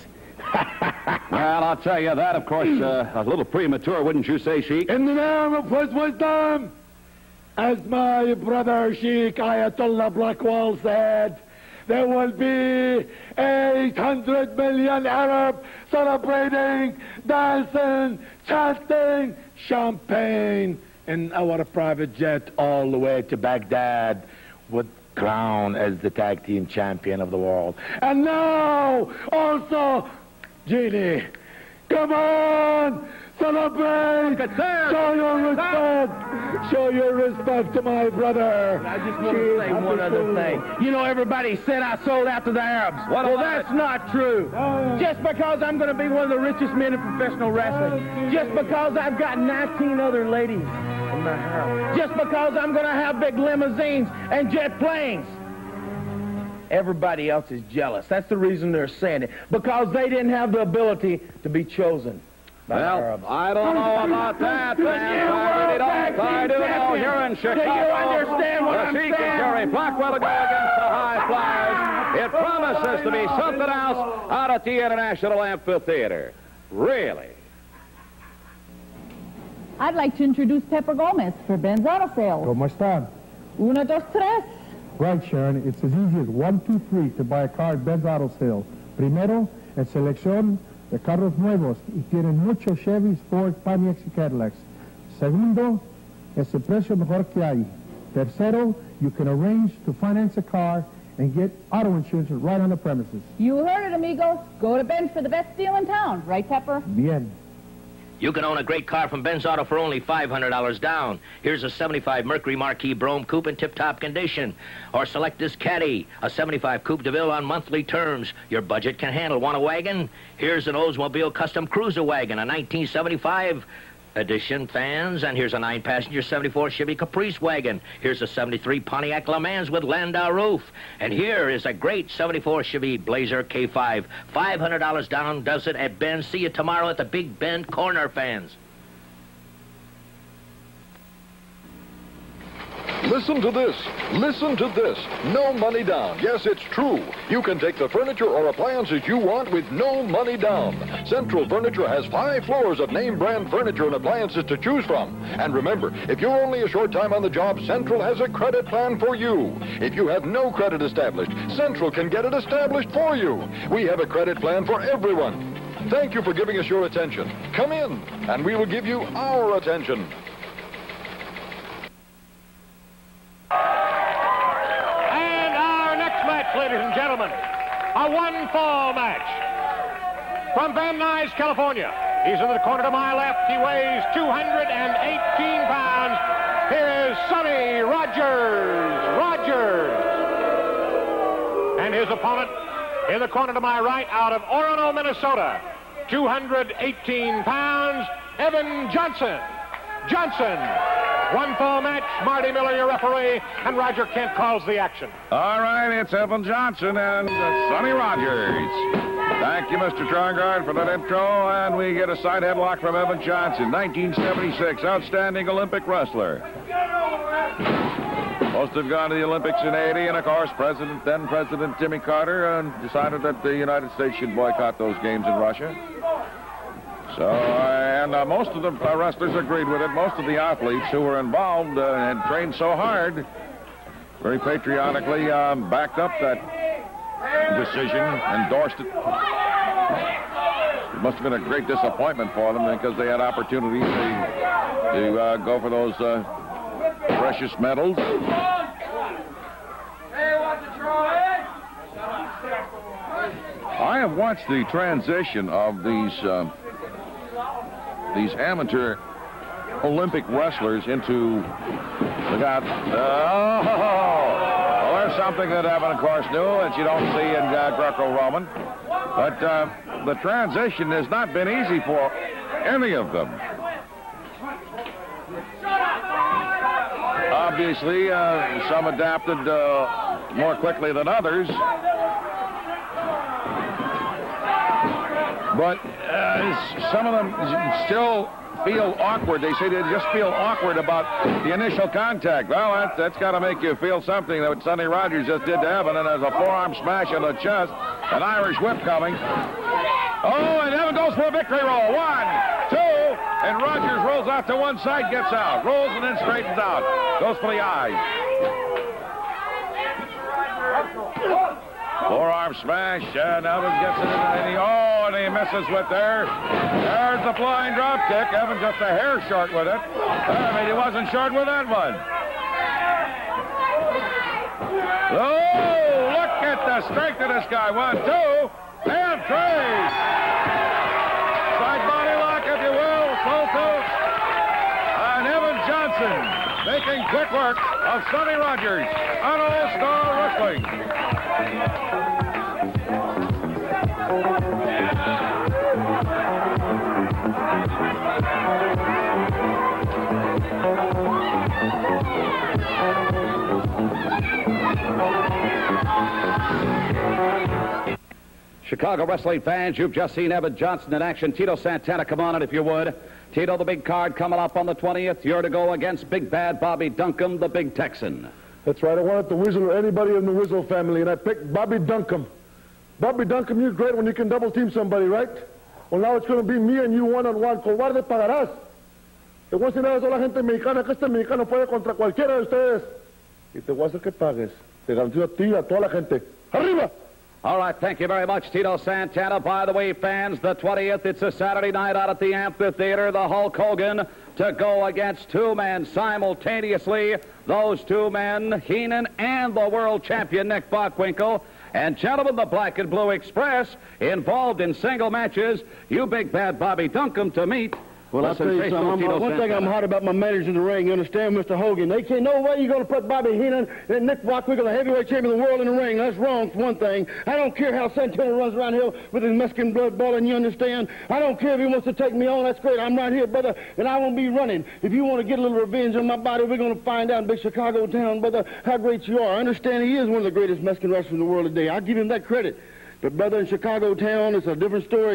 Well, I'll tell you that, of course, uh, a little premature, wouldn't you say, Sheik? In the name of His wisdom, as my brother Sheik Ayatollah Blackwell said, there will be eight hundred million Arabs celebrating, dancing, chanting, champagne in our private jet all the way to Baghdad with crown as the tag team champion of the world. And now, also, Genie, come on! Celebrate! Show your respect! Show your respect to my brother! I just want to say one other thing. You know, everybody said I sold out to the Arabs. What well, that's not true. Just because I'm going to be one of the richest men in professional wrestling. Just because I've got nineteen other ladies in my house. Just because I'm going to have big limousines and jet planes. Everybody else is jealous. That's the reason they're saying it. Because they didn't have the ability to be chosen. Well, I don't know about that, man. I really don't. I do know here in Chicago. Do you understand what I'm saying? saying? Jerry Blackwell to go against the High Flyers. It promises to be something else out at the International Amphitheater. Really. I'd like to introduce Pepper Gomez for Ben's Auto Sales. ¿Cómo están? Uno, dos, tres. Right, Sharon. It's as easy as one, two, three to buy a car at Ben's Auto Sales. Primero, en selección de carros nuevos y tienen muchos Chevys, Ford, Pontiacs y Cadillacs. Segundo, es el precio mejor que hay. Tercero, you can arrange to finance a car and get auto insurance right on the premises. You heard it, amigos. Go to Ben's for the best deal in town. Right, Pepper? Bien. You can own a great car from Ben's Auto for only five hundred dollars down. Here's a seventy-five Mercury Marquis Brougham Coupe in tip-top condition. Or select this Caddy, a seventy-five Coupe de Ville on monthly terms. Your budget can handle. Want a wagon? Here's an Oldsmobile Custom Cruiser Wagon, a nineteen seventy-five edition, fans. And here's a nine-passenger seventy-four Chevy Caprice Wagon. Here's a seventy-three Pontiac Le Mans with Landau roof. And here is a great seventy-four Chevy Blazer K five. five hundred dollars down does it at Ben's. See you tomorrow at the Big Bend Corner, fans. Listen to this. Listen to this. No money down. Yes, it's true. You can take the furniture or appliances you want with no money down. Central Furniture has five floors of name brand furniture and appliances to choose from. And remember, if you're only a short time on the job, Central has a credit plan for you. If you have no credit established, Central can get it established for you. We have a credit plan for everyone. Thank you for giving us your attention. Come in, and we will give you our attention. And our next match, ladies and gentlemen, a one-fall match. From Van Nuys, California. He's in the corner to my left. He weighs two hundred eighteen pounds. Here's Sonny Rogers. Rogers. And his opponent in the corner to my right, out of Orono, Minnesota, two hundred eighteen pounds, Evan Johnson. Johnson. One fall match. Marty Miller, your referee, and Roger Kent calls the action. All right, it's Evan Johnson and uh, Sonny Rogers. Thank you, Mister Trongard, for that intro, and we get a side headlock from Evan Johnson, nineteen seventy-six, outstanding Olympic wrestler. Most have gone to the Olympics in eighty, and of course, President, then President Jimmy Carter, uh, decided that the United States should boycott those games in Russia. So, uh, and uh, most of the uh, wrestlers agreed with it. Most of the athletes who were involved uh, and trained so hard, very patriotically um, backed up that decision, endorsed it. It must have been a great disappointment for them because they had opportunities to, to uh, go for those uh, precious medals. I have watched the transition of these uh, these amateur Olympic wrestlers into they got oh, well, there's something that Evan, of course, knew that you don't see in uh, Greco-Roman, but uh, the transition has not been easy for any of them. Obviously, uh, some adapted uh, more quickly than others. But uh, some of them still feel awkward. They say they just feel awkward about the initial contact. Well, that, that's got to make you feel something that Sonny Rogers just did to Evan, and there's a forearm smash on the chest, an Irish whip coming. Oh, and Evan goes for a victory roll. One, two, and Rogers rolls out to one side, gets out. Rolls and then straightens out. Goes for the eyes. Forearm smash, and Evan gets it in, and he, oh, and he misses with there. There's the flying drop kick. Evan just a hair short with it. I mean, he wasn't short with that one. Oh, look at the strength of this guy. One, two, and three. Side body lock, if you will. Slow two. And Evan Johnson making quick work of Sonny Rogers on All-Star Wrestling. Chicago wrestling fans, you've just seen Evan Johnson in action. Tito Santana, come on in if you would. Tito, the big card coming up on the twentieth. You're to go against Big Bad Bobby Duncombe, the Big Texan. That's right. I wanted the Weasel or anybody in the Weasel family, and I picked Bobby Duncombe. Bobby Duncombe, you're great when you can double team somebody, right? Well, now it's going to be me and you one-on-one. Cobarde pagarás. Te voy a enseñar a toda la gente mexicana que este mexicano puede contra cualquiera de ustedes. Y te voy a hacer que pagues. Te garantizo a ti y a toda la gente. ¡Arriba! All right, thank you very much, Tito Santana. By the way, fans, the twentieth, it's a Saturday night out at the amphitheater. The Hulk Hogan to go against two men simultaneously. Those two men, Heenan and the world champion, Nick Bockwinkel. And gentlemen, the Black and Blue Express, involved in single matches. You Big Bad Bobby Duncombe to meet. Well, I'll tell you something. I'm, one thing I'm hot about my managers in the ring. You understand, Mister Hogan? They can't. No way you're going to put Bobby Heenan and Nick Bockwinkel, the heavyweight champion of the world, in the ring. That's wrong, for one thing. I don't care how Santana runs around here with his Mexican blood boiling. You understand? I don't care if he wants to take me on. That's great. I'm right here, brother, and I won't be running. If you want to get a little revenge on my body, we're going to find out in big Chicago town, brother, how great you are. I understand he is one of the greatest Mexican wrestlers in the world today. I'll give him that credit. But, brother, in Chicago town, it's a different story.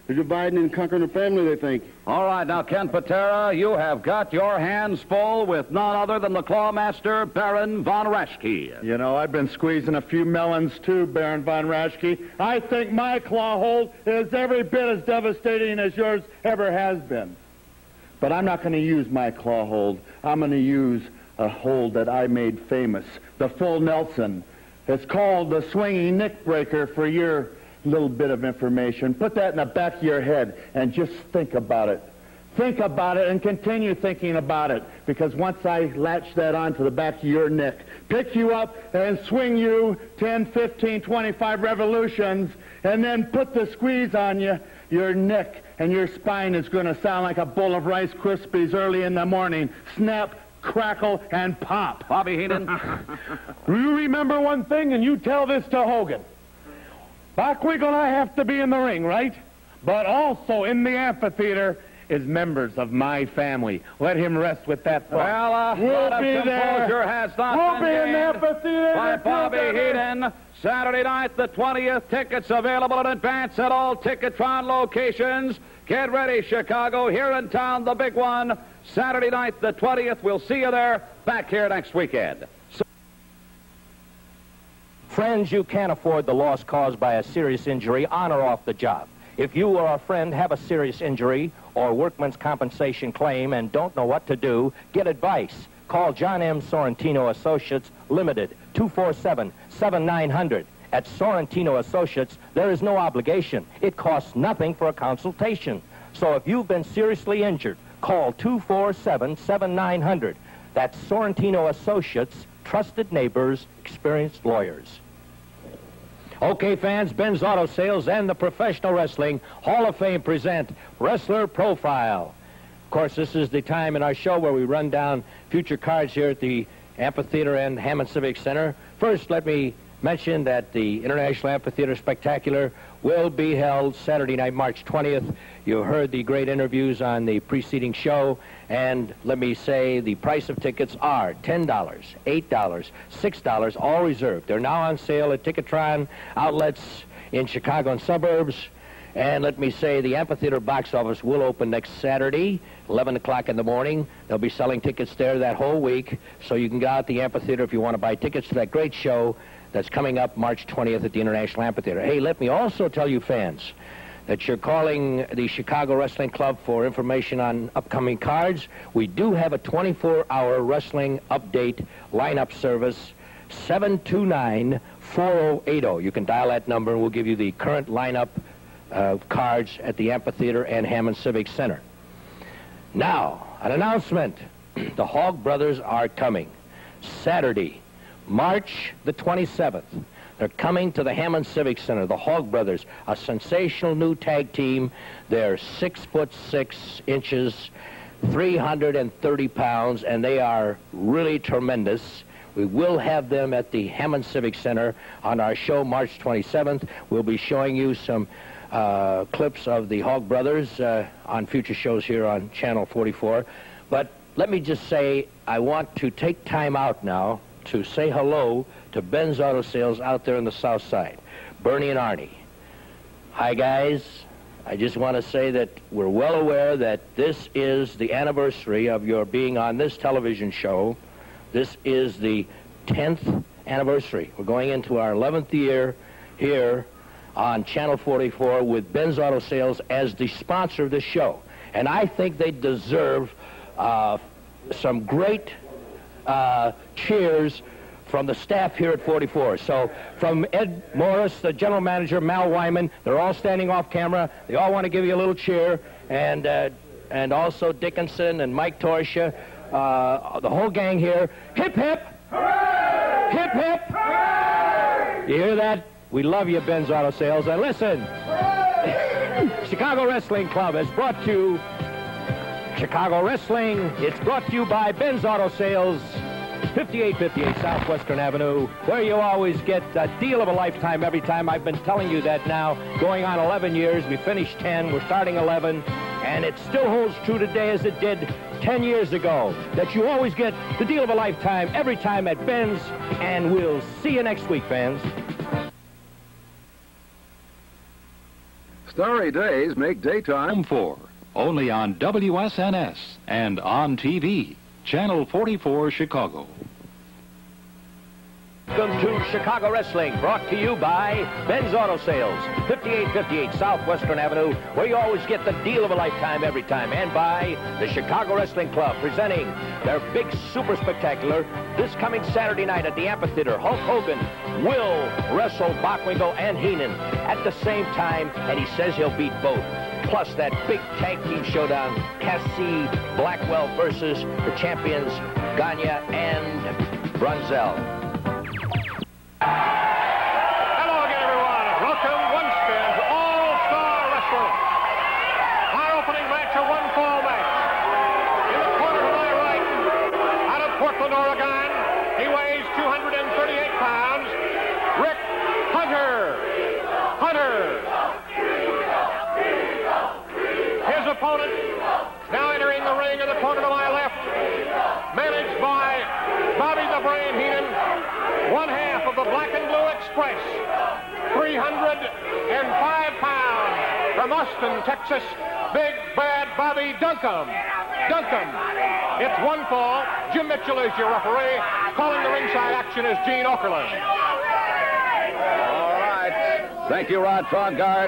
They're dividing and conquering the family, they think. All right, now, Ken Patera, you have got your hands full with none other than the Clawmaster, Baron von Raschke. You know, I've been squeezing a few melons, too, Baron von Raschke. I think my claw hold is every bit as devastating as yours ever has been. But I'm not going to use my claw hold. I'm going to use a hold that I made famous, the full Nelson. It's called the swinging neck breaker for your little bit of information. Put that in the back of your head and just think about it. Think about it and continue thinking about it, because once I latch that onto the back of your neck, pick you up and swing you ten, fifteen, twenty-five revolutions, and then put the squeeze on you, your neck and your spine is going to sound like a bowl of Rice Krispies early in the morning. Snap, crackle, and pop. Bobby Heenan. You remember one thing, and you tell this to Hogan. Bockwinkel and I have to be in the ring, right? But also in the amphitheater is members of my family. Let him rest with that thought. Well, uh, we'll be there. Has not we'll been be in the gained amphitheater by Bobby Heenan. Saturday night, the twentieth. Tickets available in advance at all Ticketron locations. Get ready, Chicago. Here in town, the big one. Saturday night, the twentieth. We'll see you there. Back here next weekend. So Friends, you can't afford the loss caused by a serious injury on or off the job. If you or a friend have a serious injury or workman's compensation claim and don't know what to do, get advice. Call John M. Sorrentino Associates Limited, two four seven, seven nine hundred. At Sorrentino Associates, there is no obligation. It costs nothing for a consultation. So if you've been seriously injured, call two four seven, seven nine hundred. That's Sorrentino Associates, trusted neighbors, experienced lawyers. Okay, fans, Ben's Auto Sales and the Professional Wrestling Hall of Fame present Wrestler Profile. Of course, this is the time in our show where we run down future cards here at the Amphitheater and Hammond Civic Center. First, let me mention that the International Amphitheater Spectacular will be held Saturday night, March twentieth. You heard the great interviews on the preceding show, and let me say the price of tickets are ten dollars, eight dollars, six dollars, all reserved. They're now on sale at Ticketron outlets in Chicago and suburbs. And let me say the amphitheater box office will open next Saturday, eleven o'clock in the morning. They'll be selling tickets there that whole week, so you can go out the amphitheater if you want to buy tickets to that great show that's coming up March twentieth at the International Amphitheater. Hey, let me also tell you, fans, that you're calling the Chicago Wrestling Club for information on upcoming cards. We do have a twenty-four hour wrestling update lineup service, seven two nine, four oh eight oh. You can dial that number, and we'll give you the current lineup of cards at the Amphitheater and Hammond Civic Center. Now, an announcement. The Hogg brothers are coming Saturday, March the twenty-seventh. They're coming to the Hammond Civic Center. The Hogg brothers, a sensational new tag team. They're six foot six inches, three hundred thirty pounds, and they are really tremendous. We will have them at the Hammond Civic Center on our show March twenty-seventh. We'll be showing you some uh, clips of the Hogg brothers uh, on future shows here on Channel forty-four. But let me just say, I want to take time out now to say hello to Ben's Auto Sales out there on the south side. Bernie and Arnie. Hi, guys. I just want to say that we're well aware that this is the anniversary of your being on this television show. This is the tenth anniversary. We're going into our eleventh year here on Channel forty-four with Ben's Auto Sales as the sponsor of this show. And I think they deserve uh, some great uh, cheers from the staff here at forty-four. So from Ed Morris, the general manager, Mal Wyman, they're all standing off camera. They all want to give you a little cheer. And, uh, and also Dickinson and Mike Torsha, uh, the whole gang here. Hip, hip! Hooray! Hip, hip! Hooray! You hear that? We love you, Ben's Auto Sales. And listen, Chicago Wrestling Club has brought you Chicago Wrestling. It's brought to you by Ben's Auto Sales, fifty-eight fifty-eight Southwestern Avenue, where you always get a deal of a lifetime every time. I've been telling you that now, going on eleven years. We finished ten, we're starting eleven, and it still holds true today as it did ten years ago, that you always get the deal of a lifetime every time at Ben's, and we'll see you next week, fans. Starry days make daytime. four, only on W S N S and on T V, Channel forty-four, Chicago. Welcome to Chicago Wrestling, brought to you by Ben's Auto Sales, fifty-eight fifty-eight Southwestern Avenue, where you always get the deal of a lifetime every time, and by the Chicago Wrestling Club, presenting their big super spectacular this coming Saturday night at the Amphitheater. Hulk Hogan will wrestle Bockwinkel and Heenan at the same time, and he says he'll beat both. Plus that big tag team showdown, Cassie Blackwell versus the champions Gagne and Brunzell. Hello again, everyone. Welcome once again to All-Star Wrestling. Our opening match, a one-fall match. In the corner to my right, out of Portland, Oregon, he weighs two hundred thirty-eight pounds, Rick Hunter. Hunter. His opponent, now entering the ring in the corner to my left, managed by Bobby the Brain Heenan, one half of the Black and Blue Express, three hundred five pounds, from Austin, Texas, Big Bad Bobby Duncombe. Duncombe. It's one fall. Jim Mitchell is your referee. Calling the ringside action is Gene Okerlund. All right. Thank you, Rod Trongard.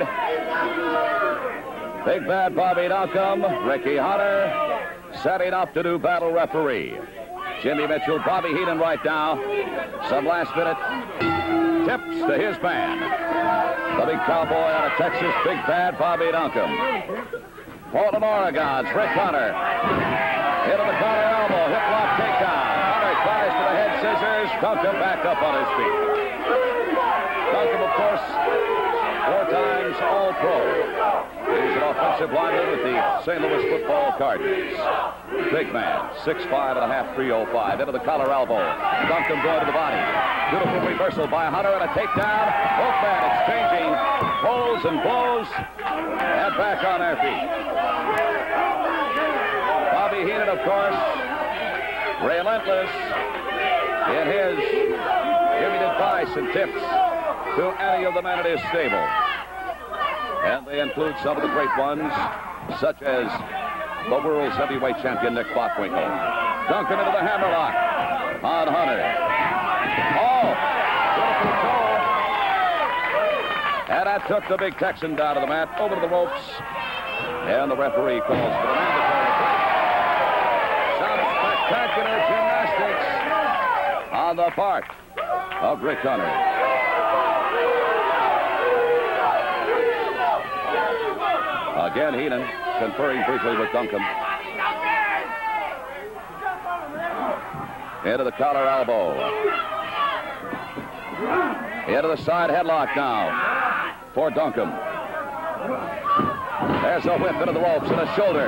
Big Bad Bobby Duncombe, Ricky Hunter, setting up to do battle referee. Jimmy Mitchell, Bobby Heenan right now. Some last minute tips to his man. The big cowboy out of Texas, Big Bad Bobby Duncombe. Portland, Oregon's Rick Hunter. Into the corner elbow, hip lock takedown. Hunter tries for the head scissors. Duncombe back up on his feet. Duncombe, of course, four times All-Pro. He's an offensive lineman with the Saint Louis Football Cardinals. Big man, six five and a half, three oh five. Into the collar elbow. Duncombe going to the body. Beautiful reversal by Hunter and a takedown. Both men exchanging pulls and blows. And back on their feet. Bobby Heenan, of course, relentless in his giving advice and tips to any of the men in his stable. And they include some of the great ones, such as the world's heavyweight champion, Nick Bockwinkel. Duncombe into the hammerlock on Hunter. Oh, beautiful toe. And that took the big Texan down to the mat, over to the ropes. And the referee calls for the mandatory break. Some spectacular gymnastics on the part of Rick Hunter. Again, Heenan conferring briefly with Duncombe. Into the collar elbow. Into the side headlock now for Duncombe. There's a whip into the ropes and a shoulder.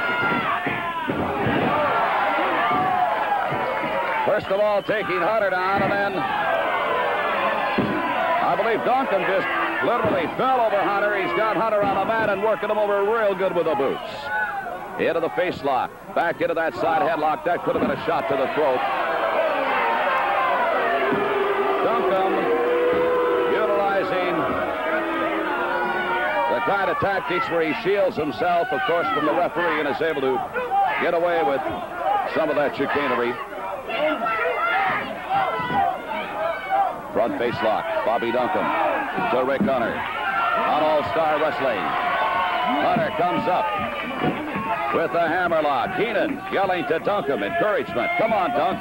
First of all, taking Hunter down, and then I believe Duncombe just literally fell over Hunter. He's got Hunter on the mat and working him over real good with the boots. Into the face lock. Back into that side headlock. That could have been a shot to the throat. Duncombe utilizing the kind of tactics where he shields himself, of course, from the referee and is able to get away with some of that chicanery. Front face lock. Bobby Duncombe to Rick Hunter on All-Star Wrestling. Hunter comes up with the hammerlock. Heenan yelling to Duncombe, encouragement. Come on, Dunk.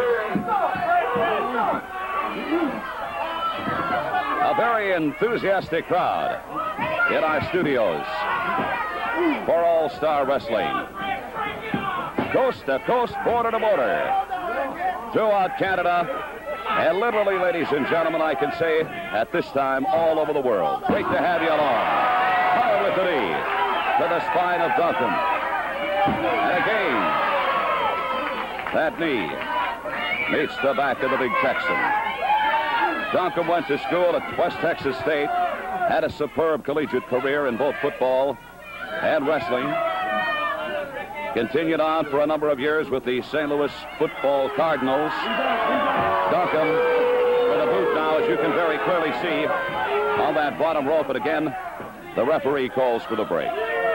A very enthusiastic crowd in our studios for All-Star Wrestling. Coast to coast, border to border, throughout Canada. And literally, ladies and gentlemen, I can say at this time all over the world. Great to have you along. Hunter with the knee to the spine of Duncombe. And again, that knee meets the back of the big Texan. Duncombe went to school at West Texas State, had a superb collegiate career in both football and wrestling. Continued on for a number of years with the Saint Louis Football Cardinals. Duncombe with a boot now, as you can very clearly see, on that bottom rope. But again, The referee calls for the break.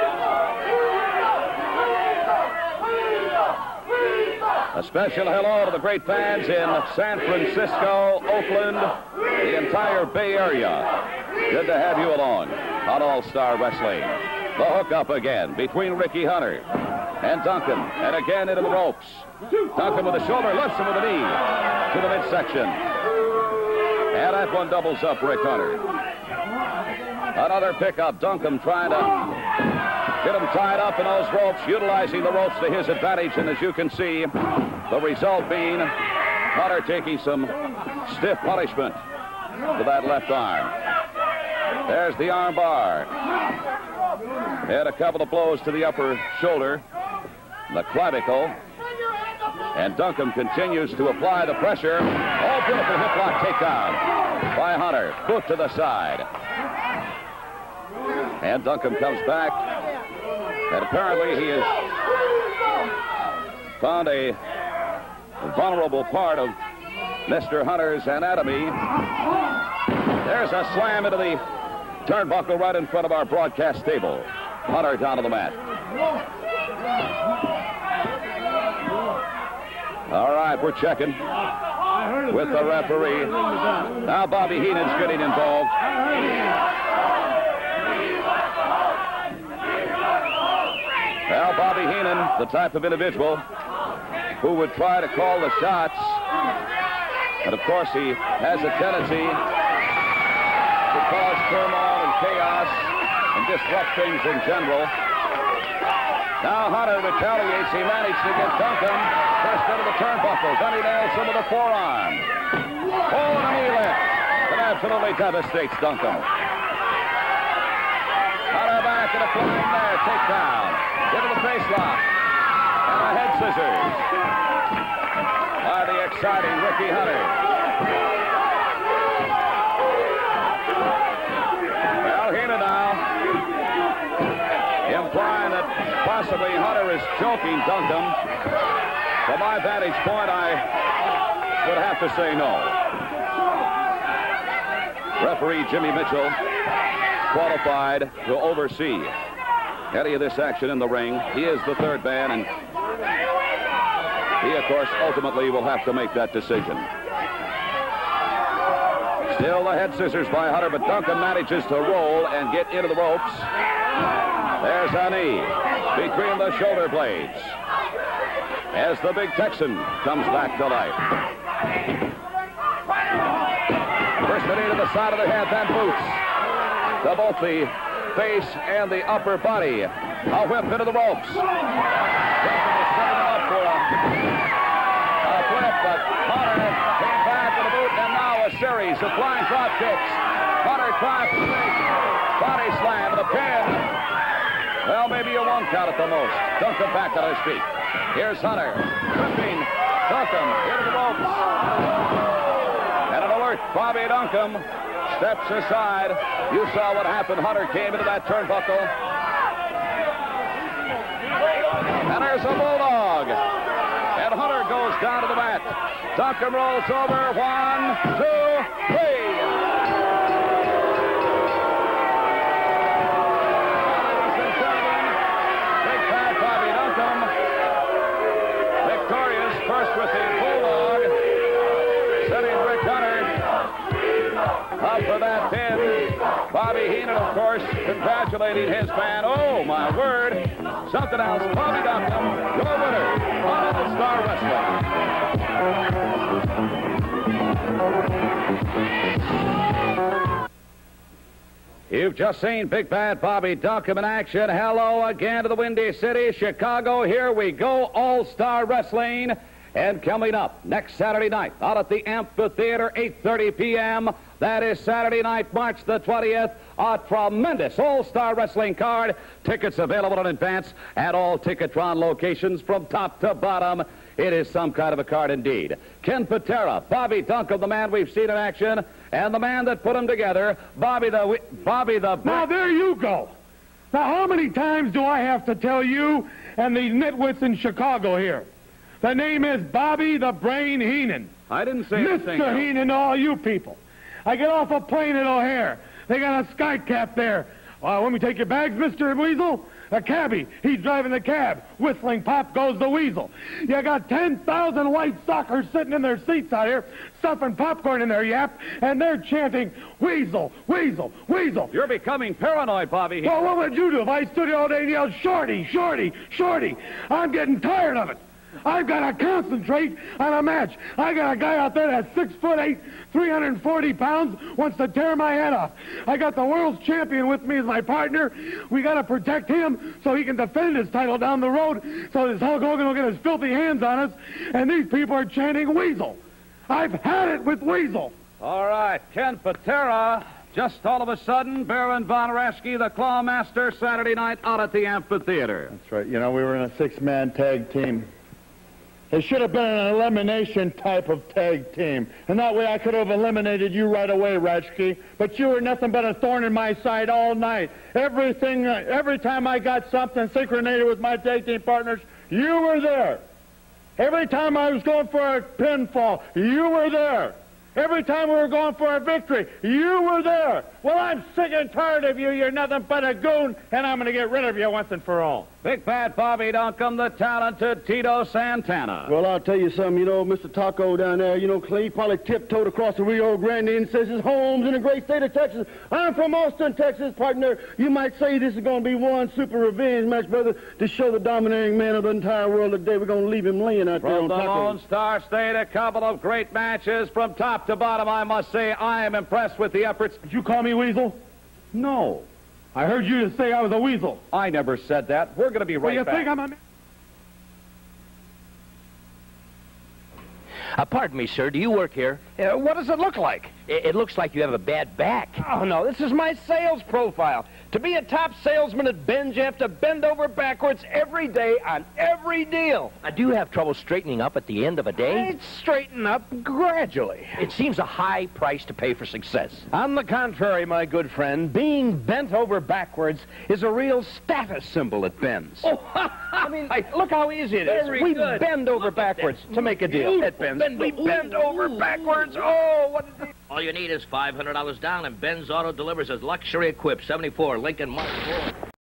A special hello to the great fans in San Francisco, Oakland, the entire Bay Area. Good to have you along on All-Star Wrestling. The hookup again between Ricky Hunter and Duncan, and again into the ropes. Duncan with the shoulder, lifts him with the knee to the midsection. And that one doubles up Rick Hunter. Another pickup. Duncan trying to get him tied up in those ropes, utilizing the ropes to his advantage. And as you can see, the result being Hunter taking some stiff punishment to that left arm. There's the arm bar. And a couple of blows to the upper shoulder, the clavicle. And Duncan continues to apply the pressure. Oh, beautiful hip lock takedown by Hunter. Boot to the side. And Duncan comes back. And apparently he has found a vulnerable part of Mister Hunter's anatomy. There's a slam into the turnbuckle right in front of our broadcast table. Hunter down to the mat. All right, we're checking with the referee. Now Bobby Heenan's getting involved. Well, Bobby Heenan, the type of individual who would try to call the shots. But of course, he has a tendency to cause turmoil and chaos and disrupt things in general. Now Hunter retaliates. He managed to get Duncan first into the turnbuckle. Then he nails him with a forearm. Oh, and a knee lift. That absolutely devastates Duncan. Hunter back to the flying there. Takedown. Into the face lock. And a head scissors by the exciting Ricky Hunter. Well, Heenan now implying that possibly Hunter is choking Duncan. From my vantage point, I would have to say no. Referee Jimmy Mitchell, qualified to oversee any of this action in the ring. He is the third man, and he, of course, ultimately will have to make that decision. Still the head scissors by Hunter, but Duncan manages to roll and get into the ropes. There's a knee between the shoulder blades as the big Texan comes back to life. First a knee to the side of the head, then boots to both the face and the upper body. A whip into the ropes. Duncan was setting him up for a, a flip, but Hunter came back with a boot, and now a series of flying drop kicks. Hunter tries to make body slam and a pin. Well, maybe a one count at the most. Duncan back on his feet. Here's Hunter. Whipping Duncan into the ropes. And an alert Bobby Duncan steps aside. You saw what happened. Hunter came into that turnbuckle. And there's a bulldog. And Hunter goes down to the mat. Duncan rolls over. One, two, three. First with the bulldog, sending Rick Hunter up for that pin. Bobby Heenan, of course, congratulating his man. Oh, my word. Something else. Bobby Duncan, your winner on All-Star Wrestling. You've just seen Big Bad Bobby Duncan in action. Hello again to the Windy City, Chicago. Here we go, All-Star Wrestling. And coming up next Saturday night out at the Amphitheater, eight thirty p m That is Saturday night, March the twentieth. A tremendous All-Star Wrestling card. Tickets available in advance at all Ticketron locations from top to bottom. It is some kind of a card indeed. Ken Patera, Bobby Duncan, the man we've seen in action, and the man that put them together, Bobby the... Bobby the... Now, there you go. Now, how many times do I have to tell you and these nitwits in Chicago here? The name is Bobby the Brain Heenan. I didn't say Mister anything. Mister Heenan to all you people. I get off a plane at O'Hare. They got a sky cap there. Well, let me take your bags, Mister Weasel. A cabbie, he's driving the cab. Whistling pop goes the weasel. You got ten thousand white suckers sitting in their seats out here, stuffing popcorn in their yap, and they're chanting, weasel, weasel, weasel. You're becoming paranoid, Bobby. Well, what would you do if I stood here all day and yelled, shorty, shorty, shorty? I'm getting tired of it. I've got to concentrate on a match. I got a guy out there that's six foot eight, three hundred forty pounds, wants to tear my head off. I got the world's champion with me as my partner. We got to protect him so he can defend his title down the road, so this Hulk Hogan will get his filthy hands on us. And these people are chanting weasel. I've had it with weasel. All right, Ken Patera. Just all of a sudden, Baron Von Raschke, the Claw Master, Saturday night out at the amphitheater. That's right. You know, we were in a six-man tag team. It should have been an elimination type of tag team. And that way I could have eliminated you right away, Raschke. But you were nothing but a thorn in my side all night. Everything, uh, every time I got something synchronated with my tag team partners, you were there. Every time I was going for a pinfall, you were there. Every time we were going for a victory, you were there. Well, I'm sick and tired of you. You're nothing but a goon, and I'm going to get rid of you once and for all. Big Bad Bobby Duncombe, the talented Tito Santana. Well, I'll tell you something, you know, Mister Taco down there, you know, Clay probably tiptoed across the Rio Grande and says his home's in the great state of Texas. I'm from Austin, Texas, partner. You might say this is going to be one super revenge match, brother, to show the dominating man of the entire world today. We're going to leave him laying out there From on the top of Lone him. Star State, a couple of great matches from top to bottom. I must say I am impressed with the efforts. Did you call me weasel? No. I heard you say I was a weasel. I never said that. We're going to be right well, you back. think I'm a... Uh, pardon me, sir. Do you work here? Uh, what does it look like? It, it looks like you have a bad back. Oh, no, this is my sales profile. To be a top salesman at Ben's, you have to bend over backwards every day on every deal. Uh, do you have trouble straightening up at the end of a day? It's straighten up gradually. It seems a high price to pay for success. On the contrary, my good friend, being bent over backwards is a real status symbol at Ben's. Oh, I mean, look how easy it is. Very we good. bend over backwards to make a deal at Ben's. We bend over backwards. Oh, what is it? All you need is five hundred dollars down, and Ben's Auto delivers his luxury equipped seventy-four Lincoln Mark four.